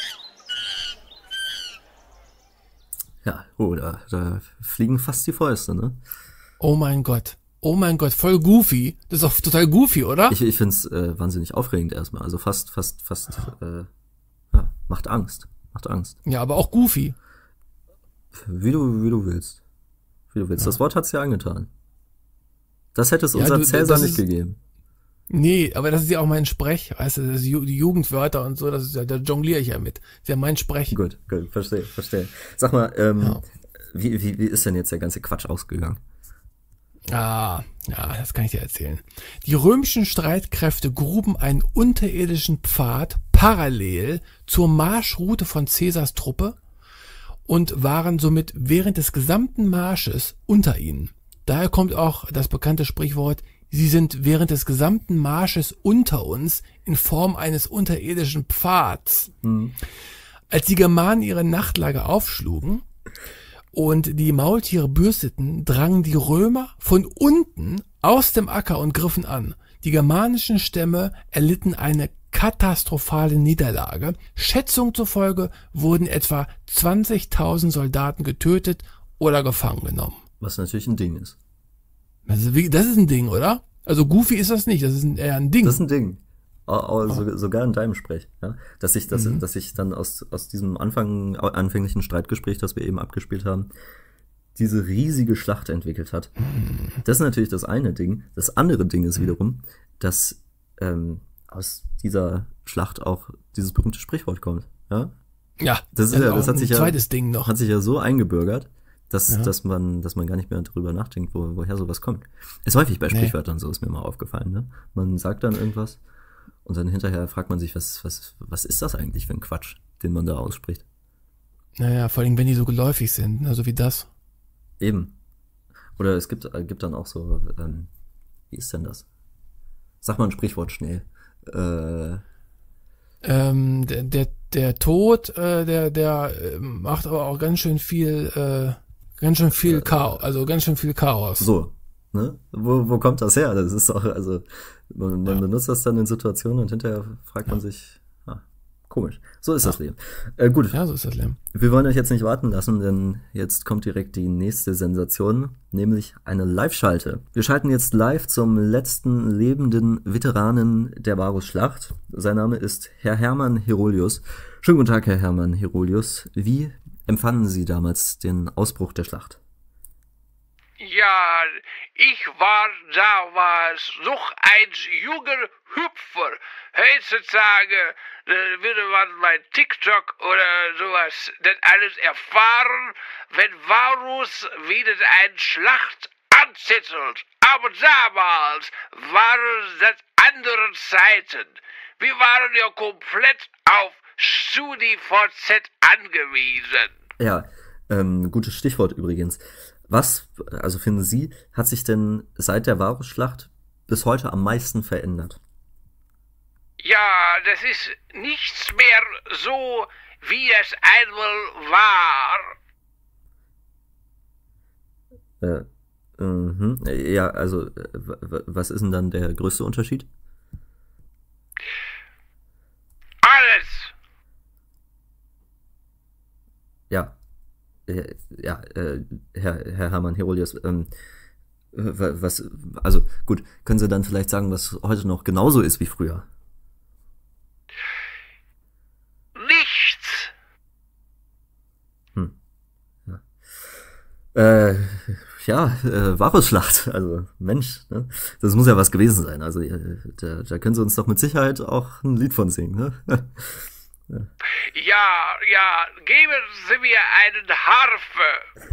Ja, oh, da, da fliegen fast die Fäuste, ne? Oh mein Gott. Oh mein Gott, voll goofy. Das ist doch total goofy, oder? Ich, ich find's äh, wahnsinnig aufregend erstmal. Also fast, fast, fast, äh, ja, macht Angst. Macht Angst. Ja, aber auch goofy. Wie du, wie du willst. Wie du willst. Ja. Das Wort hat's ja angetan. Das hätte es Ja, unser du, Cäsar das nicht ist- gegeben. Nee, aber das ist ja auch mein Sprech. Weißt du, das ist Ju- die Jugendwörter und so, das ist ja, da jongliere ich ja mit. Das ist ja mein Sprech. Gut, gut, verstehe, verstehe. Sag mal, ähm, Ja. wie, wie, wie ist denn jetzt der ganze Quatsch ausgegangen? Ah, ja, das kann ich dir erzählen. Die römischen Streitkräfte gruben einen unterirdischen Pfad parallel zur Marschroute von Caesars Truppe und waren somit während des gesamten Marsches unter ihnen. Daher kommt auch das bekannte Sprichwort, sie sind während des gesamten Marsches unter uns in Form eines unterirdischen Pfads. Als die Germanen ihre Nachtlager aufschlugen und die Maultiere bürsteten, drangen die Römer von unten aus dem Acker und griffen an. Die germanischen Stämme erlitten eine katastrophale Niederlage. Schätzung zufolge wurden etwa zwanzigtausend Soldaten getötet oder gefangen genommen. Was natürlich ein Ding ist. Also wie, das ist ein Ding, oder? Also goofy ist das nicht, das ist ein, eher ein Ding. Das ist ein Ding. Au- au- so- Sogar in deinem Sprech, ja. Dass ich, dass, dass ich dann aus, aus diesem Anfang, anfänglichen Streitgespräch, das wir eben abgespielt haben, diese riesige Schlacht entwickelt hat. Das ist natürlich das eine Ding. Das andere Ding ist wiederum, dass ähm, aus dieser Schlacht auch dieses berühmte Sprichwort kommt. Ja? Ja, Das ist also ja, das auch hat ein sich ja, zweites Ding noch. hat sich ja so eingebürgert, dass, Ja. dass man, dass man gar nicht mehr darüber nachdenkt, wo, woher sowas kommt. Ist häufig bei Nee. Sprichwörtern so, ist mir mal aufgefallen, ne? Man sagt dann irgendwas und dann hinterher fragt man sich, was, was, was ist das eigentlich für ein Quatsch, den man da ausspricht? Naja, vor allem, wenn die so geläufig sind, also wie das. Eben. Oder es gibt, äh, gibt dann auch so, ähm, wie ist denn das? Sag mal ein Sprichwort schnell. Äh, Ähm, der, der, der Tod, äh, der, der äh, macht aber auch ganz schön viel, äh, ganz schön viel Chaos, also ganz schön viel Chaos. so. Ne? Wo, wo kommt das her? Das ist doch, also, man, man Ja. benutzt das dann in Situationen und hinterher fragt man sich, ah, komisch. So ist das Leben. Äh, gut, Ja, so ist das Leben. wir wollen euch jetzt nicht warten lassen, denn jetzt kommt direkt die nächste Sensation, nämlich eine Live-Schalte. Wir schalten jetzt live zum letzten lebenden Veteranen der Varusschlacht. Sein Name ist Herr Hermann Herolius. Schönen guten Tag, Herr Hermann Herolius. Wie empfanden Sie damals den Ausbruch der Schlacht? Ja, ich war damals noch ein junger Hüpfer. Heutzutage äh, würde man bei TikTok oder sowas das alles erfahren, wenn Varus wieder eine Schlacht anzettelt. Aber damals waren das andere Zeiten. Wir waren ja komplett auf StudiVZ angewiesen. Ja, ähm, gutes Stichwort übrigens. Was, also finden Sie, hat sich denn seit der Varusschlacht bis heute am meisten verändert? Ja, das ist nichts mehr so, wie es einmal war. Äh, mhm. Ja, also, äh, w- w- was ist denn dann der größte Unterschied? Alles. ja, äh, ja, äh, Herr, Herr Hermann Herolius, ähm, was, also gut, können Sie dann vielleicht sagen, was heute noch genauso ist wie früher? Nichts. Hm. Ja, äh, ja äh, Varusschlacht, also Mensch, ne? Das muss ja was gewesen sein. Also äh, da, da können Sie uns doch mit Sicherheit auch ein Lied von singen, ne? Ja, ja, ja, geben Sie mir einen Harfe.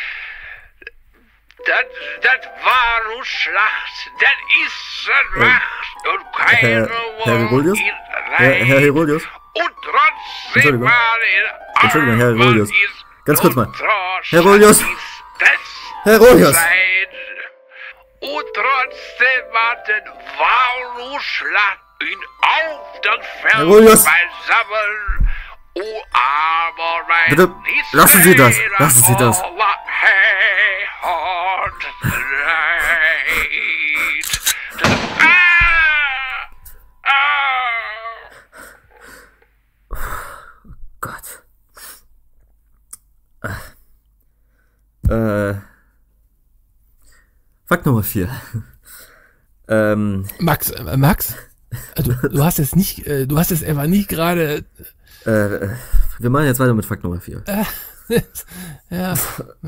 Das, das Varusschlacht, das ist eine Äh, Macht und keine Herr, Herr Herolius? in Herr, Herr Herolius? Und trotzdem Entschuldigung. mal in Entschuldigung, Herr Herolius. ist Ganz kurz mal. Trost Herolius! ist das Herolius! sein. Und trotzdem war den Varusschlacht ihn auf den Feld Herolius! beisammen. Oh, aber mein Bitte, lassen Sie das, lassen Sie das. Gott. Äh. Fakt Nummer vier. ähm. Max, äh, Max, also, du hast es nicht, äh, du hast es einfach nicht gerade. Äh, wir machen jetzt weiter mit Fakt Nummer vier. Ja.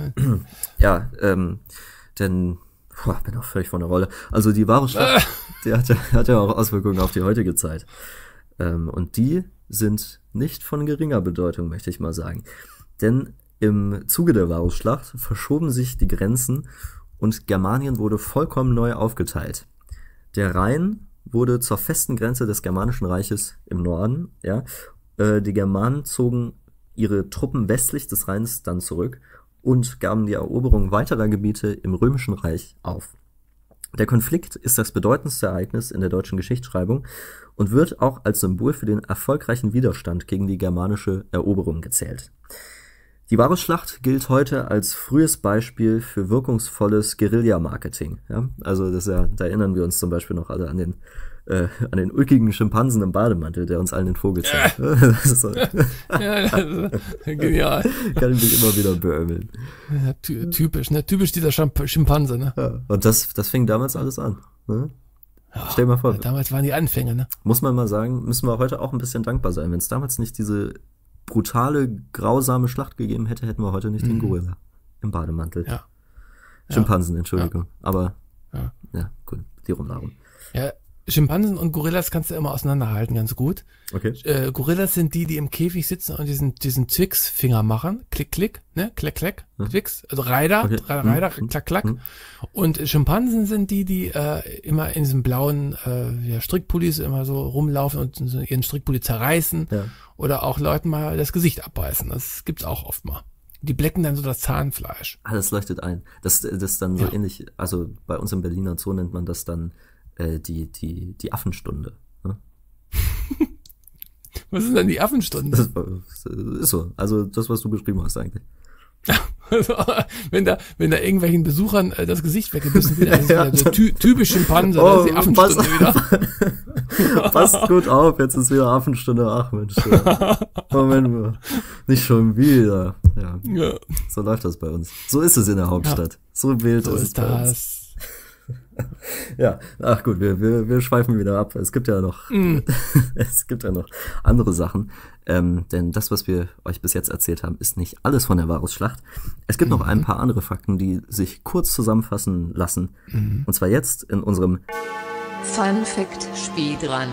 Ja, ähm, denn, boah, bin auch völlig von der Rolle. Also die Varusschlacht, die hat ja, hat ja auch Auswirkungen auf die heutige Zeit. Ähm, und die sind nicht von geringer Bedeutung, möchte ich mal sagen. Denn im Zuge der Varusschlacht verschoben sich die Grenzen und Germanien wurde vollkommen neu aufgeteilt. Der Rhein wurde zur festen Grenze des Germanischen Reiches im Norden, ja. Äh, die Germanen zogen ihre Truppen westlich des Rheins dann zurück und gaben die Eroberung weiterer Gebiete im Römischen Reich auf. Der Konflikt ist das bedeutendste Ereignis in der deutschen Geschichtsschreibung und wird auch als Symbol für den erfolgreichen Widerstand gegen die germanische Eroberung gezählt. Die Varusschlacht gilt heute als frühes Beispiel für wirkungsvolles Guerilla-Marketing. Ja? Also das ist ja, da erinnern wir uns zum Beispiel noch alle an den äh, an den ulkigen Schimpansen im Bademantel, der uns allen den Vogel zeigt. Ja. Das ist so. Ja, das ist genial. Kann ich mich immer wieder beömmeln. Ja, ty typisch, ne? Typisch dieser Schimp Schimpanse, ne? Ja. Und das, das fing damals alles an. Ne? Ja, Stell dir mal vor. ja, damals waren die Anfänge, ne? Muss man mal sagen, müssen wir heute auch ein bisschen dankbar sein. Wenn es damals nicht diese brutale, grausame Schlacht gegeben hätte, hätten wir heute nicht mhm. den Gorilla im Bademantel. Ja. Schimpansen, Entschuldigung. Ja. Aber, ja, ja gut, die rumlaufen. Ja, Schimpansen und Gorillas kannst du immer auseinanderhalten, ganz gut. Okay. Äh, Gorillas sind die, die im Käfig sitzen und diesen, diesen Twix-Finger machen. Klick, klick, ne? Klick, klick, ja. Twix. Also Reider, Okay. Reider, Mhm. klack, klack. Mhm. Und Schimpansen sind die, die äh, immer in diesem blauen äh, ja, Strickpullis immer so rumlaufen und so ihren Strickpulli zerreißen. Ja. Oder auch Leuten mal das Gesicht abbeißen. Das gibt's auch oft mal. Die blecken dann so das Zahnfleisch. Ah, das leuchtet ein. Das, das ist dann so Ja. ähnlich, also bei uns im Berliner Zoo nennt man das dann äh, die, die, die Affenstunde. Ne? Was ist denn die Affenstunde? Das, das ist so. Also das, was du beschrieben hast eigentlich. Also, wenn da, wenn da irgendwelchen Besuchern äh, das Gesicht weggebissen wird, das ist Ja. wieder so ty typisch Schimpanse, Oh, das ist die Affenstunde pass- wieder. Passt gut auf, jetzt ist wieder Affenstunde. Ach Mensch. Ja. Moment mal. Nicht schon wieder. Ja, Ja, so läuft das bei uns. So ist es in der Hauptstadt. So wild so ist es ist bei uns. das. Ja, ach gut, wir, wir, wir schweifen wieder ab. Es gibt ja noch, Mm. es gibt ja noch andere Sachen. Ähm, denn das, was wir euch bis jetzt erzählt haben, ist nicht alles von der Varusschlacht. Es gibt Mhm. noch ein paar andere Fakten, die sich kurz zusammenfassen lassen. Mhm. Und zwar jetzt in unserem Fun Fact Speedrun.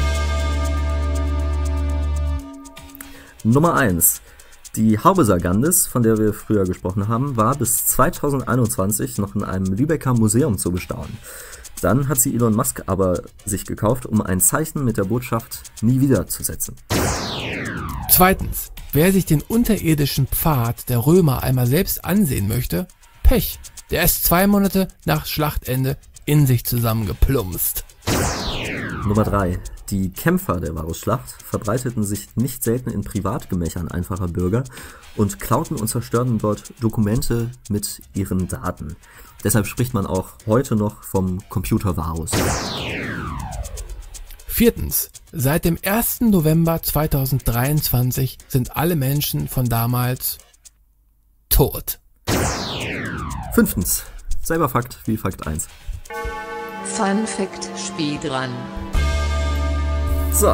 Nummer eins. Die Haube Sargandis, von der wir früher gesprochen haben, war bis zweitausendeinundzwanzig noch in einem Lübecker Museum zu bestaunen. Dann hat sie Elon Musk aber sich gekauft, um ein Zeichen mit der Botschaft nie wieder zu setzen. Zweitens, wer sich den unterirdischen Pfad der Römer einmal selbst ansehen möchte, Pech. Der ist zwei Monate nach Schlachtende in sich zusammengeplumpst. Nummer drei. Die Kämpfer der Varusschlacht verbreiteten sich nicht selten in Privatgemächern einfacher Bürger und klauten und zerstörten dort Dokumente mit ihren Daten. Deshalb spricht man auch heute noch vom Computer Varus. Viertens. Seit dem ersten November zweitausenddreiundzwanzig sind alle Menschen von damals tot. Fünftens. Selber Fakt wie Fakt eins. Fun Fact Speedrun. So,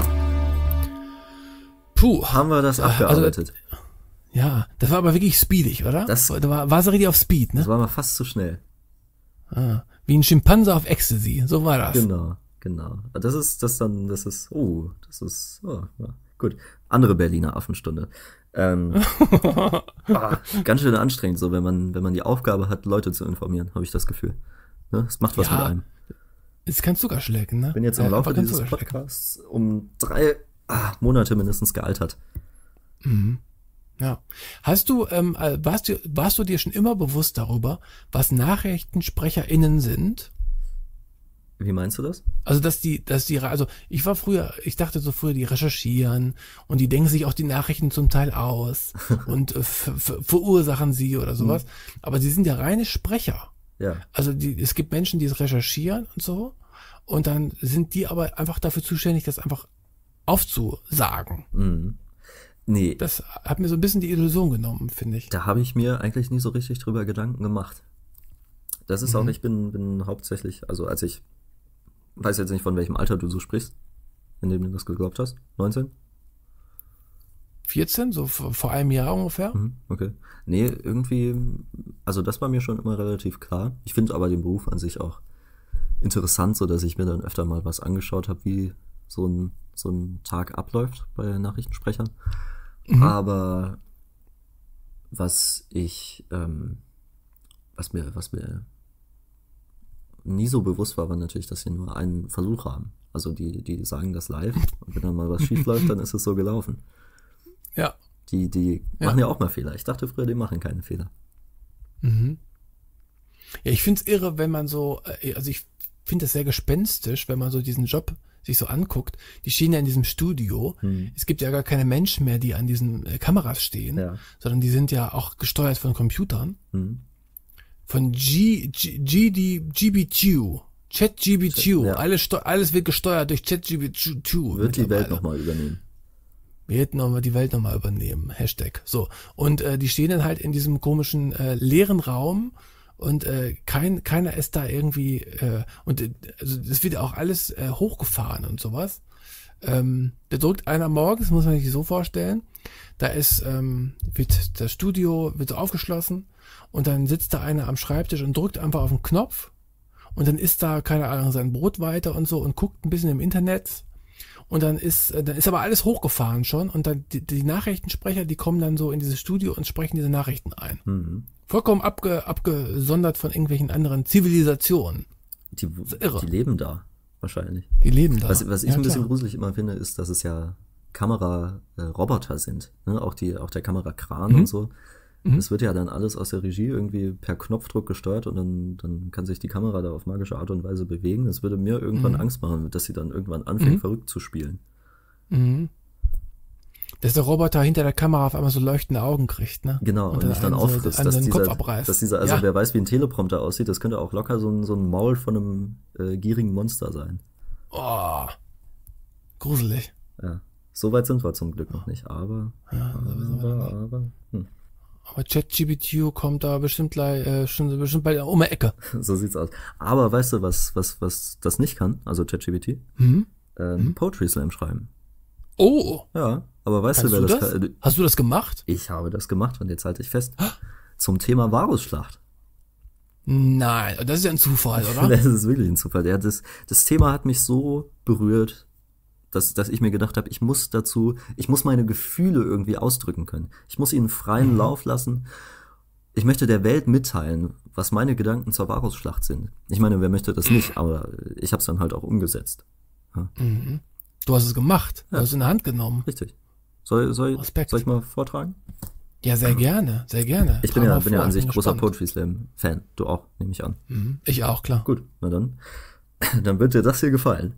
Puh. haben wir das abgearbeitet. Also, ja, das war aber wirklich speedig, oder? Das- da war, war so richtig auf Speed, ne? Das war mal fast zu schnell. Ah, wie ein Schimpanse auf Ecstasy, so war das. Genau, genau. Das ist das dann, das ist, oh, das ist, oh, ja, gut. Andere Berliner Affenstunde. Ähm, ah, ganz schön anstrengend, so wenn man, wenn man die Aufgabe hat, Leute zu informieren, habe ich das Gefühl. Ne? Es macht was Ja, mit einem. Ist kein Zuckerschlecken, ne? Ich bin jetzt im Ja, Laufe einfach kein dieses Zuckerschlecken. Podcasts um drei ah, Monate mindestens gealtert. Ja. Hast du, ähm, äh, warst du, warst du dir schon immer bewusst darüber, was NachrichtensprecherInnen sind? Wie meinst du das? Also, dass die, dass die, also, ich war früher, ich dachte so früher, die recherchieren und die denken sich auch die Nachrichten zum Teil aus und äh, ver- ver- verursachen sie oder sowas. Aber sie sind ja reine Sprecher. Ja. Also, die, es gibt Menschen, die es recherchieren und so. Und dann sind die aber einfach dafür zuständig, das einfach aufzusagen. Mhm. Nee, Das hat mir so ein bisschen die Illusion genommen, finde ich. da habe ich mir eigentlich nie so richtig drüber Gedanken gemacht. Das ist auch, ich bin, bin hauptsächlich, also als ich, weiß jetzt nicht, von welchem Alter du so sprichst, in dem du das geglaubt hast, neunzehn? vierzehn, so vor, vor einem Jahr ungefähr. Mhm, okay. Nee, irgendwie, also das war mir schon immer relativ klar. Ich finde aber den Beruf an sich auch interessant, so dass ich mir dann öfter mal was angeschaut habe, wie so ein, so ein Tag abläuft bei Nachrichtensprechern. Aber was ich, ähm, was mir, was mir nie so bewusst war, war natürlich, dass sie nur einen Versuch haben. Also die, die sagen das live und wenn dann mal was schief läuft, dann ist es so gelaufen. Ja. Die, die Ja. machen ja auch mal Fehler. Ich dachte früher, die machen keine Fehler. Ja, ich find's irre, wenn man so, äh, also ich finde das sehr gespenstisch, wenn man so diesen Job sich so anguckt. Die stehen ja in diesem Studio. Es gibt ja gar keine Menschen mehr, die an diesen äh, Kameras stehen, Ja. sondern die sind ja auch gesteuert von Computern. Mhm. Von G, G, G D, G B Q, ChatGPT, Ja. alles, steu- alles wird gesteuert durch ChatGPT. Wird die Welt mittlerweile. nochmal übernehmen. Wir hätten noch mal die Welt nochmal übernehmen. Hashtag. So. Und äh, die stehen dann halt in diesem komischen äh, leeren Raum und äh, kein, keiner ist da irgendwie, äh, und äh, also das wird ja auch alles äh, hochgefahren und sowas. Ähm, da drückt einer morgens, muss man sich so vorstellen, da ist, ähm, wird das Studio, wird so aufgeschlossen und dann sitzt da einer am Schreibtisch und drückt einfach auf den Knopf und dann isst da, keine Ahnung, sein Brot weiter und so und guckt ein bisschen im Internet. Und dann ist, äh, dann ist aber alles hochgefahren schon und dann die, die Nachrichtensprecher, die kommen dann so in dieses Studio und sprechen diese Nachrichten ein. Mhm. Vollkommen abge, abgesondert von irgendwelchen anderen Zivilisationen. Die, irre. die leben da, wahrscheinlich. Die leben da. Was, was ich Ja, ein bisschen klar. gruselig immer finde, ist, dass es ja Kameraroboter sind. Ne? Auch die, auch der Kamerakran Mhm. und so. Das wird ja dann alles aus der Regie irgendwie per Knopfdruck gesteuert und dann, dann kann sich die Kamera da auf magische Art und Weise bewegen. Das würde mir irgendwann Angst machen, dass sie dann irgendwann anfängt, Mhm. verrückt zu spielen. Mhm. Dass der Roboter hinter der Kamera auf einmal so leuchtende Augen kriegt, ne? Genau, und, nicht dann einen so- auffrisst, einen dass so den dieser, Kopf abreißt. dass dieser, also ja. wer weiß, wie ein Teleprompter aussieht, das könnte auch locker so ein, so ein Maul von einem äh, gierigen Monster sein. Oh, gruselig. Ja. So weit sind wir zum Glück noch nicht, aber, Ja, so sind wir aber, aber hm, Aber ChatGPT kommt da bestimmt gleich, äh, schon, bestimmt bald um die Ecke. so sieht's aus. Aber weißt du, was, was, was das nicht kann, also ChatGPT? Mhm. Ähm, Poetry Slam schreiben. Oh, Ja, aber weißt kannst du, wer du das, das? kann? Hast du das gemacht? Ich habe das gemacht und jetzt halte ich fest. Zum Thema Varusschlacht. Nein, das ist ja ein Zufall, oder? Das ist wirklich ein Zufall. Ja, das, das Thema hat mich so berührt, dass, dass ich mir gedacht habe, ich muss dazu, ich muss meine Gefühle irgendwie ausdrücken können. Ich muss ihnen freien Lauf lassen. Ich möchte der Welt mitteilen, was meine Gedanken zur Varusschlacht sind. Ich meine, wer möchte das nicht, aber ich habe es dann halt auch umgesetzt. Du hast es gemacht. Du hast es in der Hand genommen. Richtig. Soll, soll, Respekt. soll ich mal vortragen? Ja, sehr gerne, sehr gerne. Ich bin Trag ja, mal bin ja vor, an ich sich bin großer gespannt. Poetry Slam Fan. Du auch, nehme ich an. Mhm. Ich auch, klar. Gut, na dann. Dann wird dir das hier gefallen.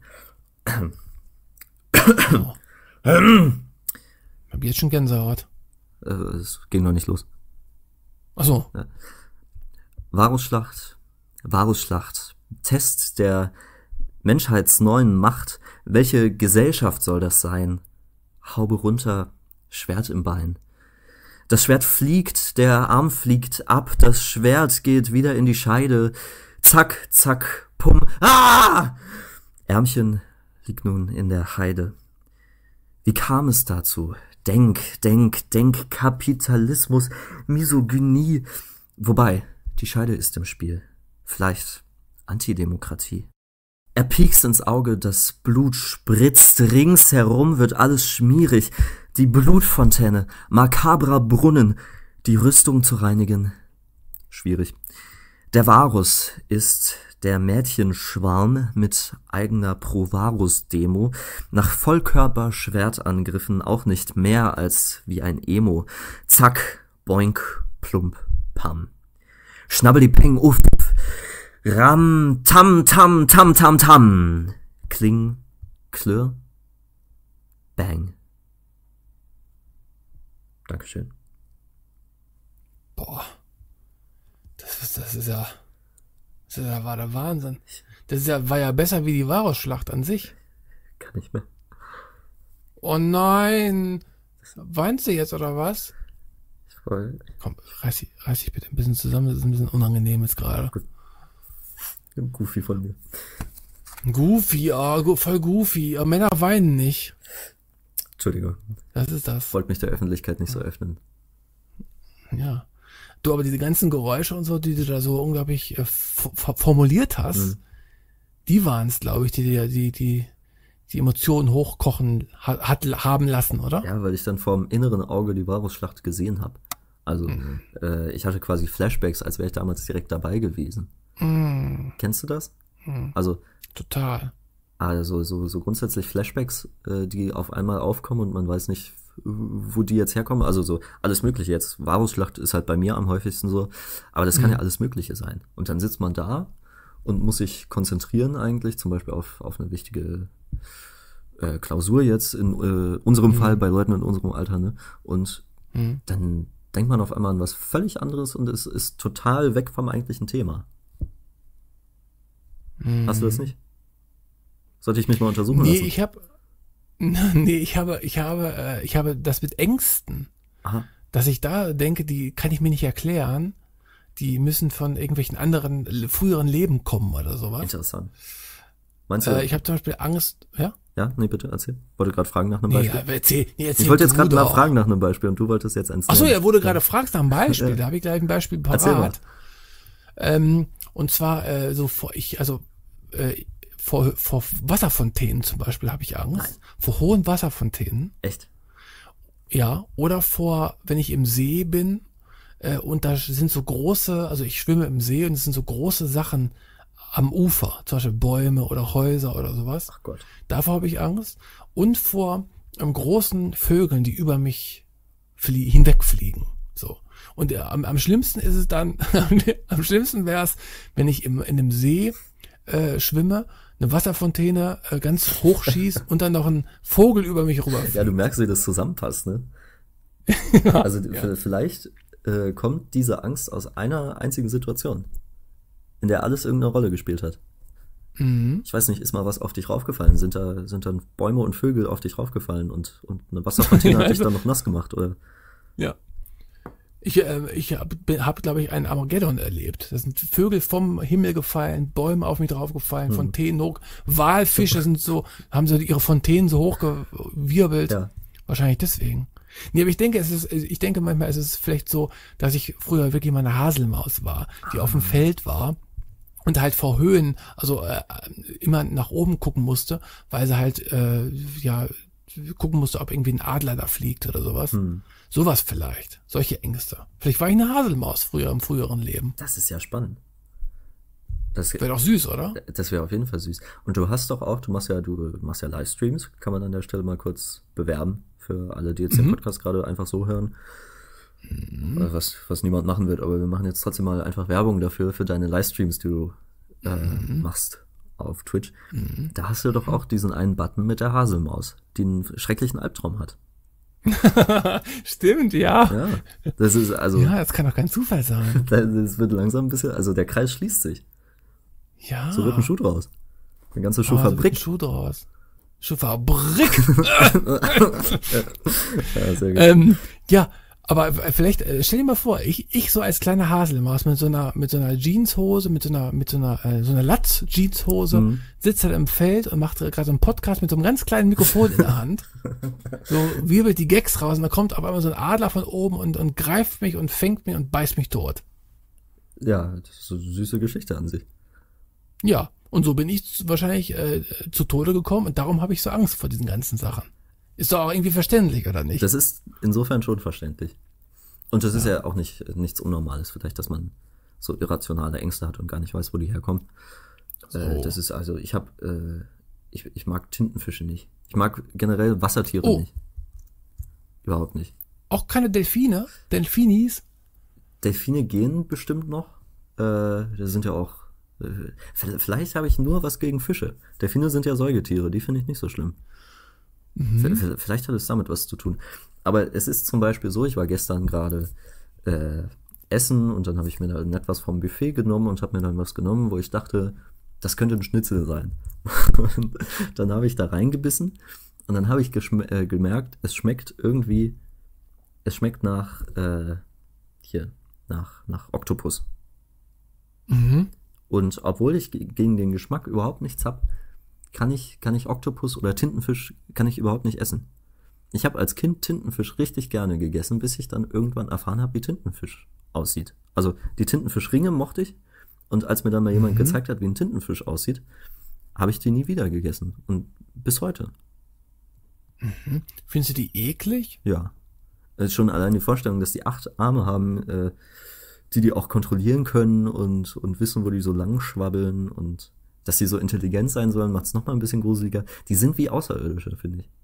Ich hab jetzt schon Gänsehaut. Äh, es ging noch nicht los. Ach so. Varusschlacht, Varusschlacht, Test der Menschheitsneuen Macht, welche Gesellschaft soll das sein? Haube runter, Schwert im Bein. Das Schwert fliegt, der Arm fliegt ab, das Schwert geht wieder in die Scheide. Zack, zack, pum, ah! Ärmchen liegt nun in der Heide. Wie kam es dazu? Denk, denk, denk, Kapitalismus, Misogynie. Wobei, die Scheide ist im Spiel. Vielleicht Antidemokratie. Er piekst ins Auge, das Blut spritzt, ringsherum wird alles schmierig. Die Blutfontäne, makabrer Brunnen, die Rüstung zu reinigen. Schwierig. Der Varus ist der Mädchenschwarm mit eigener Pro-Varus-Demo, nach Vollkörper-Schwertangriffen auch nicht mehr als wie ein Emo. Zack, boink, plump, pam. Schnabbeli-Peng, uff, ram, tam, tam, tam, tam, tam. Kling, klirr, bang. Dankeschön. Boah. Das ist, das ist ja, das ist ja, war der Wahnsinn. Das ist ja, war ja besser wie die Varusschlacht an sich. Kann nicht mehr. Oh nein. Weinst du jetzt oder was? Voll. Komm, reiß dich, reiß dich bitte ein bisschen zusammen. Das ist ein bisschen unangenehm jetzt gerade. Goofy von mir. Goofy, ah, oh, voll goofy. Aber Männer weinen nicht. Entschuldigung. Das ist das. Wollte mich der Öffentlichkeit nicht so öffnen. Ja. Du, aber diese ganzen Geräusche und so, die du da so unglaublich äh, f- formuliert hast, mhm. die waren es, glaube ich, die, die die die die Emotionen hochkochen hat, hat haben lassen, oder? Ja, weil ich dann vorm inneren Auge die Varusschlacht gesehen habe. Also mhm. äh, ich hatte quasi Flashbacks, als wäre ich damals direkt dabei gewesen. Mhm. Kennst du das? Mhm. Also total. Also so so grundsätzlich Flashbacks, äh, die auf einmal aufkommen und man weiß nicht, wo die jetzt herkommen, also so alles Mögliche jetzt. Varusschlacht ist halt bei mir am häufigsten so, aber das kann mhm. ja alles Mögliche sein. Und dann sitzt man da und muss sich konzentrieren eigentlich, zum Beispiel auf auf eine wichtige äh, Klausur jetzt, in äh, unserem mhm. Fall bei Leuten in unserem Alter, ne? Und mhm. dann denkt man auf einmal an was völlig anderes und es ist total weg vom eigentlichen Thema. Mhm. Hast du das nicht? Sollte ich mich mal untersuchen nee, lassen? Nee, ich habe Nee, ich habe, ich habe, äh, ich habe das mit Ängsten, Aha. dass ich da denke, die kann ich mir nicht erklären, die müssen von irgendwelchen anderen, früheren Leben kommen oder sowas. Interessant. Meinst du? Äh, ich habe zum Beispiel Angst, ja? Ja, nee, bitte, erzähl. Wollte gerade fragen nach einem nee, Beispiel. Ja, erzähl, nee, erzähl ich wollte jetzt gerade mal auch. fragen nach einem Beispiel und du wolltest jetzt eins. Ach so, ja, wo du gerade fragst nach einem Beispiel, ja. da habe ich gleich ein Beispiel parat. Erzähl mal. Ähm, und zwar äh, so vor, ich, also äh, Vor, vor Wasserfontänen zum Beispiel habe ich Angst. Nein. Vor hohen Wasserfontänen. Echt? Ja, oder vor, wenn ich im See bin äh, und da sind so große, also ich schwimme im See und es sind so große Sachen am Ufer, zum Beispiel Bäume oder Häuser oder sowas. Ach Gott. Davor habe ich Angst. Und vor ähm, großen Vögeln, die über mich flie- hinwegfliegen. So. Und äh, am, am schlimmsten ist es dann, am schlimmsten wäre es, wenn ich im, in einem See äh, schwimme, eine Wasserfontäne äh, ganz hoch schießt und dann noch ein Vogel über mich rüber. Ja, du merkst, wie das zusammenpasst, ne? Also ja. Vielleicht äh, kommt diese Angst aus einer einzigen Situation, in der alles irgendeine Rolle gespielt hat. Mhm. Ich weiß nicht, ist mal was auf dich raufgefallen? Sind da sind dann Bäume und Vögel auf dich raufgefallen und und eine Wasserfontäne hat dich dann noch nass gemacht, oder? Ja. Ich, äh, ich habe, hab, glaube ich, einen Armageddon erlebt. Da sind Vögel vom Himmel gefallen, Bäume auf mich draufgefallen, hm. Fontänen hoch, Walfische sind so, haben so ihre Fontänen so hochgewirbelt. Ja. Wahrscheinlich deswegen. Nee, aber ich denke, es ist, ich denke manchmal, es ist vielleicht so, dass ich früher wirklich mal eine Haselmaus war, die auf dem Feld war und halt vor Höhen, also äh, immer nach oben gucken musste, weil sie halt, äh, ja, gucken musste, ob irgendwie ein Adler da fliegt oder sowas. Hm. Sowas vielleicht. Solche Ängste. Vielleicht war ich eine Haselmaus früher im früheren Leben. Das ist ja spannend. Das wäre doch süß, oder? Das wäre auf jeden Fall süß. Und du hast doch auch, du machst ja, du machst ja Livestreams, kann man an der Stelle mal kurz bewerben für alle, die jetzt den mhm. Podcast gerade einfach so hören. Mhm. Was, was niemand machen wird, aber wir machen jetzt trotzdem mal einfach Werbung dafür, für deine Livestreams, die du äh, mhm. machst auf Twitch. Mhm. Da hast du doch auch diesen einen Button mit der Haselmaus, die einen schrecklichen Albtraum hat. Stimmt, ja. Ja, das ist also. Ja, das kann doch kein Zufall sein. Das wird langsam ein bisschen, also der Kreis schließt sich. Ja. So wird ein Schuh draus. Eine ganze Oh, so wird Schuhfabrik. ein Schuh draus. Schuhfabrik. Ja, sehr gut. ähm, ja, aber vielleicht, äh, stell dir mal vor, ich, ich so als kleiner Haselmaus mit so einer, mit so einer Jeanshose, mit so einer, mit so einer, äh, so einer Latz-Jeanshose, Mhm. sitzt halt im Feld und macht gerade so einen Podcast mit so einem ganz kleinen Mikrofon in der Hand. So wirbelt die Gags raus und da kommt auf einmal so ein Adler von oben und, und greift mich und fängt mich und beißt mich tot. Ja, das ist so eine süße Geschichte an sich. Ja, und so bin ich wahrscheinlich äh, zu Tode gekommen und darum habe ich so Angst vor diesen ganzen Sachen. Ist doch auch irgendwie verständlich, oder nicht? Das ist insofern schon verständlich. Und das ist ja auch nicht nichts Unnormales, vielleicht, dass man so irrationale Ängste hat und gar nicht weiß, wo die herkommen. So. Äh, das ist also, ich habe, äh, ich, ich mag Tintenfische nicht. Ich mag generell Wassertiere Oh. nicht. Überhaupt nicht. Auch keine Delfine? Delfinis? Delfine gehen bestimmt noch. Äh, das sind ja auch. Äh, vielleicht habe ich nur was gegen Fische. Delfine sind ja Säugetiere, die finde ich nicht so schlimm. Mhm. V- Vielleicht hat es damit was zu tun. Aber es ist zum Beispiel so, ich war gestern gerade äh, essen und dann habe ich mir dann etwas vom Buffet genommen und habe mir dann was genommen, wo ich dachte, das könnte ein Schnitzel sein. Und dann habe ich da reingebissen und dann habe ich geschme- äh, gemerkt, es schmeckt irgendwie, es schmeckt nach, äh, hier, nach, nach Oktopus. Mhm. Und obwohl ich ge- gegen den Geschmack überhaupt nichts hab, kann ich, kann ich Oktopus oder Tintenfisch kann ich überhaupt nicht essen. Ich habe als Kind Tintenfisch richtig gerne gegessen, bis ich dann irgendwann erfahren habe, wie Tintenfisch aussieht. Also die Tintenfischringe mochte ich und als mir dann mal jemand Mhm. gezeigt hat, wie ein Tintenfisch aussieht, habe ich die nie wieder gegessen. Und bis heute. Findest du die eklig? Ja. Es ist schon allein die Vorstellung, dass die acht Arme haben, äh, die die auch kontrollieren können und, und wissen, wo die so lang schwabbeln und dass die so intelligent sein sollen, macht es nochmal ein bisschen gruseliger. Die sind wie Außerirdische, finde ich.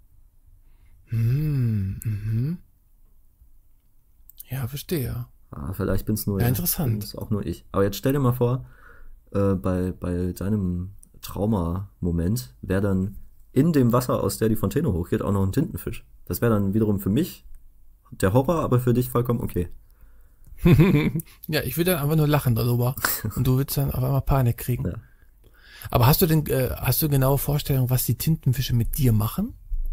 Mhm. Mhm. Ja, verstehe. Ah, vielleicht bin's nur Ja, interessant. bin's auch nur ich. Aber jetzt stell dir mal vor, äh, bei, bei deinem Trauma-Moment wäre dann in dem Wasser, aus der die Fontäne hochgeht, auch noch ein Tintenfisch. Das wäre dann wiederum für mich der Horror, aber für dich vollkommen okay. Ja, ich würde dann einfach nur lachen darüber. Und du würdest dann auf einmal Panik kriegen. Ja. Aber hast du denn, äh, hast du genaue Vorstellung, was die Tintenfische mit dir machen?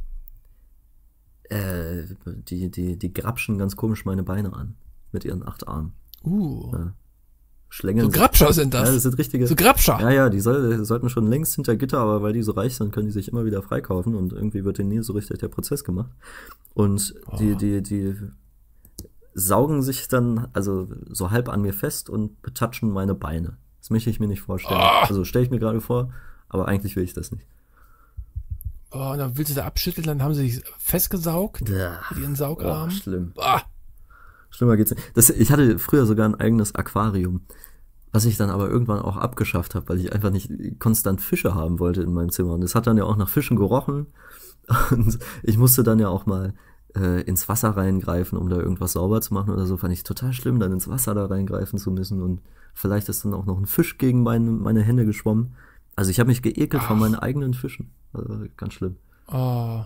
Äh, die, die, die grapschen ganz komisch meine Beine an. Mit ihren acht Armen. Uh. Ja. Schlängeln So sich- Grabscher sind das. Ja, das sind richtige. So Grabscher. Ja, ja, die soll, sollten schon längst hinter Gitter, aber weil die so reich sind, können die sich immer wieder freikaufen und irgendwie wird denen nie so richtig der Prozess gemacht. Und die, Oh. die, die saugen sich dann also so halb an mir fest und betatschen meine Beine. Das möchte ich mir nicht vorstellen. Oh. Also stelle ich mir gerade vor, aber eigentlich will ich das nicht. Oh, und dann willst du da abschütteln, dann haben sie sich festgesaugt mit ihren Oh, Saugarmen. schlimm. Ah. Schlimmer geht's nicht. Das, ich hatte früher sogar ein eigenes Aquarium, was ich dann aber irgendwann auch abgeschafft habe, weil ich einfach nicht konstant Fische haben wollte in meinem Zimmer. Und es hat dann ja auch nach Fischen gerochen. Und ich musste dann ja auch mal äh, ins Wasser reingreifen, um da irgendwas sauber zu machen oder so. Fand ich total schlimm, dann ins Wasser da reingreifen zu müssen. Und vielleicht ist dann auch noch ein Fisch gegen meine, meine Hände geschwommen. Also ich habe mich geekelt Ach. von meinen eigenen Fischen. Also ganz schlimm. Oh.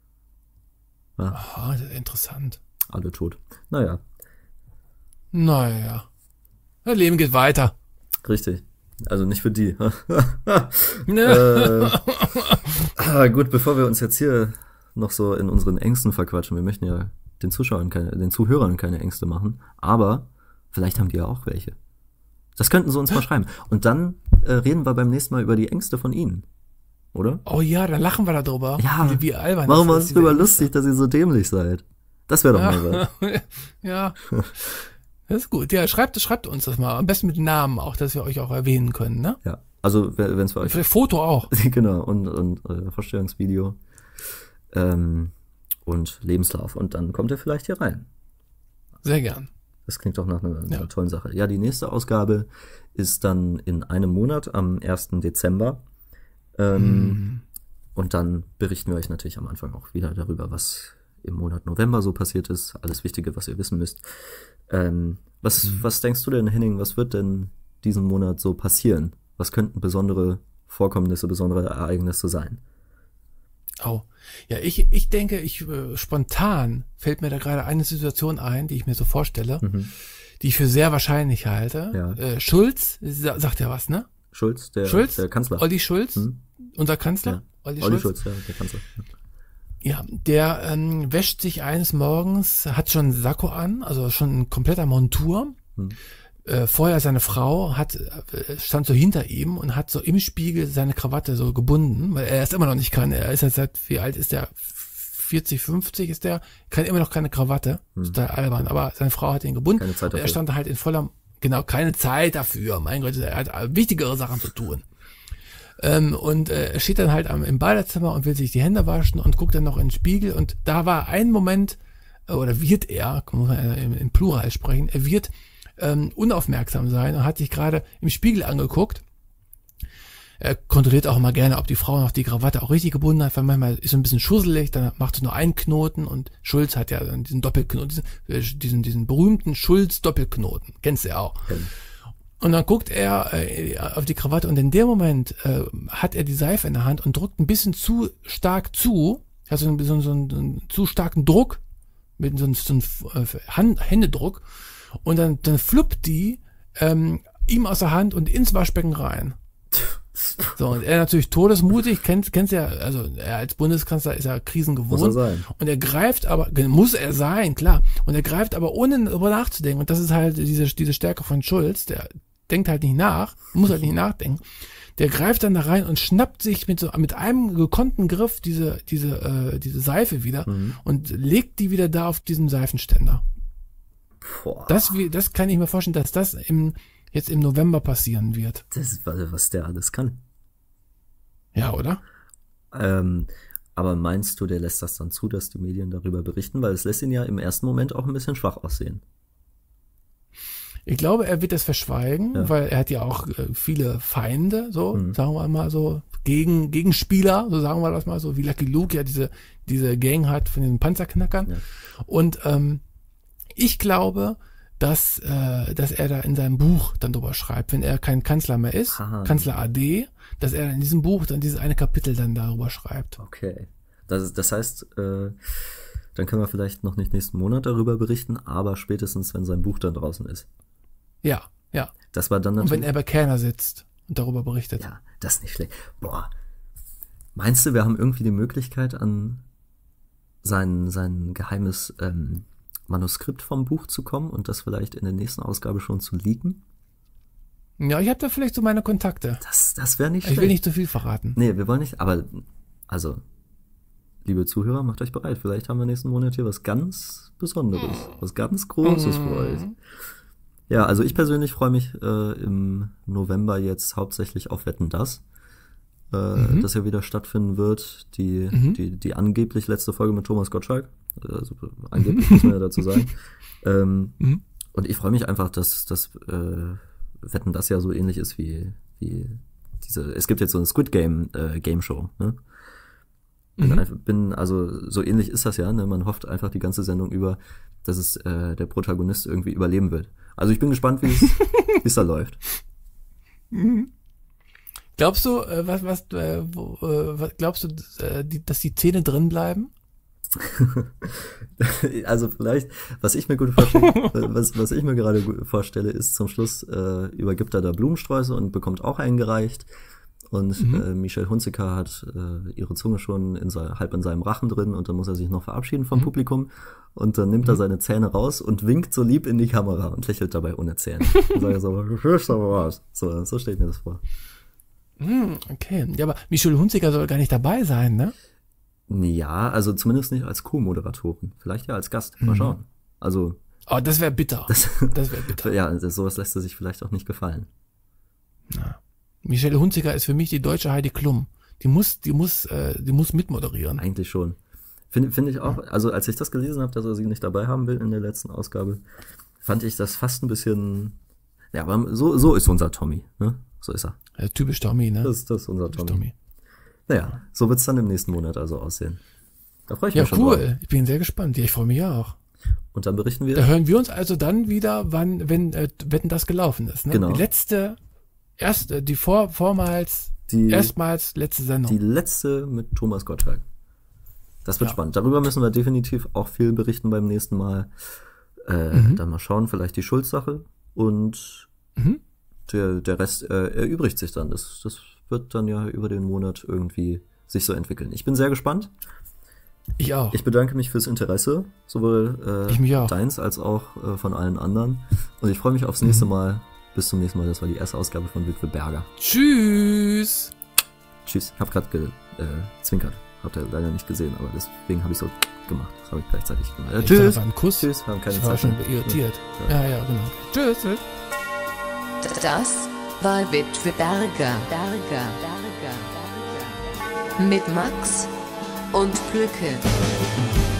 Ja. Aha, das ist interessant. Alle tot. Naja, Naja. Das Leben geht weiter. richtig. Also nicht für die. Ne? äh, ah, gut, bevor wir uns jetzt hier noch so in unseren Ängsten verquatschen, wir möchten ja den Zuschauern keine, den Zuhörern keine Ängste machen, aber vielleicht haben die ja auch welche. Das könnten sie uns mal schreiben. Und dann äh, reden wir beim nächsten Mal über die Ängste von ihnen. Oder? Oh ja, dann lachen wir darüber. Ja. Wie, wie albern. Machen wir das uns ist, drüber diese lustig, dass ihr so dämlich seid. Das wäre doch mal was. Ängste. Ja. Das ist gut. Ja, schreibt, schreibt uns das mal. Am besten mit Namen auch, dass wir euch auch erwähnen können, ne? Ja. Also, wenn es für euch Vielleicht Foto auch. genau, und, und äh, Vorstellungsvideo ähm, und Lebenslauf. Und dann kommt er vielleicht hier rein. Sehr gern. Das klingt doch nach einer, einer Ja. tollen Sache. Ja, die nächste Ausgabe ist dann in einem Monat, am ersten Dezember. Ähm, Mhm. Und dann berichten wir euch natürlich am Anfang auch wieder darüber, was im Monat November so passiert ist. Alles Wichtige, was ihr wissen müsst. Ähm, was, Mhm. was denkst du denn, Henning, was wird denn diesen Monat so passieren? Was könnten besondere Vorkommnisse, besondere Ereignisse sein? Oh. Ja, ich, ich denke, ich äh, spontan fällt mir da gerade eine Situation ein, die ich mir so vorstelle, Mhm. die ich für sehr wahrscheinlich halte. Ja. Äh, Schulz, sa- sagt ja was, ne? Schulz, der, Schulz? der Kanzler. Olli Schulz, Hm? unser Kanzler. Ja. Olli, Olli Schulz. Schulz, ja, der Kanzler. Ja, der ähm, wäscht sich eines Morgens, hat schon einen Sakko an, also schon ein kompletter Montur. Hm. Äh, vorher seine Frau hat äh, stand so hinter ihm und hat so im Spiegel seine Krawatte so gebunden, weil er es immer noch nicht kann. Er ist jetzt seit, wie alt ist der? vierzig, fünfzig ist der, kann immer noch keine Krawatte. Hm. Total albern, aber seine Frau hat ihn gebunden. Keine Zeit und er dafür. stand halt in voller, genau, keine Zeit dafür. Mein Gott, er hat wichtigere Sachen zu tun. Ähm, und äh, er steht dann halt am, im Badezimmer und will sich die Hände waschen und guckt dann noch in den Spiegel und da war ein Moment, äh, oder wird er, muss man äh, im, im Plural sprechen, er wird ähm, unaufmerksam sein und hat sich gerade im Spiegel angeguckt. Er kontrolliert auch mal gerne, ob die Frau noch die Krawatte auch richtig gebunden hat, weil manchmal ist es ein bisschen schusselig, dann macht sie nur einen Knoten und Schulz hat ja dann diesen Doppelknoten, diesen, diesen, diesen berühmten Schulz-Doppelknoten. Kennst du ja auch. Ja. Und dann guckt er äh, auf die Krawatte und in dem Moment äh, hat er die Seife in der Hand und drückt ein bisschen zu stark zu, also so, so, so einen, einen zu starken Druck, mit so einem, so einem Hand, Händedruck und dann, dann fluppt die ähm, ihm aus der Hand und ins Waschbecken rein. So, und er natürlich todesmutig, kennt, kennst ja, also er als Bundeskanzler ist ja Krisen gewohnt. Muss er sein. Und er greift aber, muss er sein, klar. Und er greift aber ohne darüber nachzudenken. Und das ist halt diese, diese Stärke von Schulz, der denkt halt nicht nach, muss halt nicht nachdenken. Der greift dann da rein und schnappt sich mit so, mit einem gekonnten Griff diese, diese, äh, diese Seife wieder Mhm. und legt die wieder da auf diesem Seifenständer. Boah. Das, wie- das kann ich mir vorstellen, dass das im, jetzt im November passieren wird. Das ist, was der alles kann. Ja, oder? Ähm, aber meinst du, der lässt das dann zu, dass die Medien darüber berichten? Weil es lässt ihn ja im ersten Moment auch ein bisschen schwach aussehen. Ich glaube, er wird das verschweigen, Ja. weil er hat ja auch äh, viele Feinde, so, Mhm. sagen wir mal so, gegen, Gegenspieler, so sagen wir das mal so, wie Lucky Luke ja diese, diese Gang hat von den Panzerknackern. Ja. Und ähm, ich glaube, dass, äh, dass er da in seinem Buch dann drüber schreibt, wenn er kein Kanzler mehr ist, Aha. Kanzler A D, dass er in diesem Buch dann dieses eine Kapitel dann darüber schreibt. Okay. Das, das heißt, äh, dann können wir vielleicht noch nicht nächsten Monat darüber berichten, aber spätestens, wenn sein Buch dann draußen ist. Ja, ja. Das war dann Und natürlich... wenn er bei Kerner sitzt und darüber berichtet. Ja, das ist nicht schlecht. Boah. Meinst du, wir haben irgendwie die Möglichkeit, an sein, sein geheimes ähm, Manuskript vom Buch zu kommen und das vielleicht in der nächsten Ausgabe schon zu leaken? Ja, ich habe da vielleicht so meine Kontakte. Das, das wäre nicht Ich schlecht. will nicht zu viel verraten. Nee, wir wollen nicht, aber also, liebe Zuhörer, macht euch bereit. Vielleicht haben wir nächsten Monat hier was ganz Besonderes, was ganz Großes für euch. Ja, also ich persönlich freue mich äh, im November jetzt hauptsächlich auf Wetten, dass äh, Mhm. das ja wieder stattfinden wird. Die, Mhm. die, die angeblich letzte Folge mit Thomas Gottschalk. Also angeblich muss man ja dazu sagen. Ähm, Mhm. und ich freue mich einfach, dass das äh, Wetten, dass ja so ähnlich ist wie, wie diese, es gibt jetzt so eine Squid Game äh, Game Show, ne? Bin, Mhm. einfach, bin, also so ähnlich ist das ja, ne? Man hofft einfach die ganze Sendung über, dass es äh, der Protagonist irgendwie überleben wird. Also ich bin gespannt, wie es wie es da läuft. Glaubst du, äh, was, was, äh, wo, äh, was glaubst du, äh, die, dass die Zähne drin bleiben? Also vielleicht, was ich mir gut vorstelle, was, was ich mir gerade gut vorstelle, ist zum Schluss äh, übergibt er da Blumensträuße und bekommt auch eingereicht. Und Mhm. äh, Michelle Hunziker hat äh, ihre Zunge schon in se- halb in seinem Rachen drin und dann muss er sich noch verabschieden vom Mhm. Publikum. Und dann nimmt er seine Zähne raus und winkt so lieb in die Kamera und lächelt dabei ohne Zähne. Und sagt so, hörst aber was. So, so steht mir das vor. Hm, okay. Ja, aber Michelle Hunziker soll gar nicht dabei sein, ne? Ja, also zumindest nicht als Co-Moderatorin. Vielleicht ja als Gast. Mal Mhm. schauen. Also, Oh, das wäre bitter. das, Das wäre bitter. ja, das, sowas lässt er sich vielleicht auch nicht gefallen. Ja. Michelle Hunziker ist für mich die deutsche Heidi Klum. Die muss, die muss, äh, die muss mitmoderieren. Eigentlich schon. Finde finde ich auch, also als ich das gelesen habe, dass er sie nicht dabei haben will in der letzten Ausgabe, fand ich das fast ein bisschen, ja, aber so, so ist unser Tommy, ne? So ist er. Ja, typisch Tommy, ne? Das, das ist unser Typisch Tommy. Naja, so wird's dann im nächsten Monat also aussehen. Da freue ich Ja, mich schon drauf. cool. Ich bin sehr gespannt. Ja, ich freue mich auch. Und dann berichten Da wir, hören wir uns also dann wieder, wann, wenn, äh, Wetten, das gelaufen ist, ne? Genau. Die letzte, erste, die vor, vormals, die, erstmals letzte Sendung. die letzte mit Thomas Gottschalk. Das wird Ja. spannend. Darüber müssen wir definitiv auch viel berichten beim nächsten Mal. Äh, Mhm. Dann mal schauen, vielleicht die Schulz-Sache und Mhm. der, der Rest äh, erübrigt sich dann. Das, das wird dann ja über den Monat irgendwie sich so entwickeln. Ich bin sehr gespannt. Ich auch. Ich bedanke mich fürs Interesse, sowohl äh, ich mich auch. deins als auch äh, von allen anderen. Und ich freue mich aufs nächste Mal. Bis zum nächsten Mal. Das war die erste Ausgabe von Witwe Berger. Tschüss. Tschüss. Ich habe gerade gezwinkert. Äh, Habt ihr leider nicht gesehen, aber deswegen habe ich so gemacht. Das habe ich gleichzeitig gemacht. Äh, Ich tschüss. dachte, war ein Kuss. Tschüss. Haben keine Ich war Zeit schon mehr. irritiert. Ja. Ja, ja, genau. Tschüss. tschüss. Das war Witwe Berger. Berger. Berger. Mit Max und Plücke.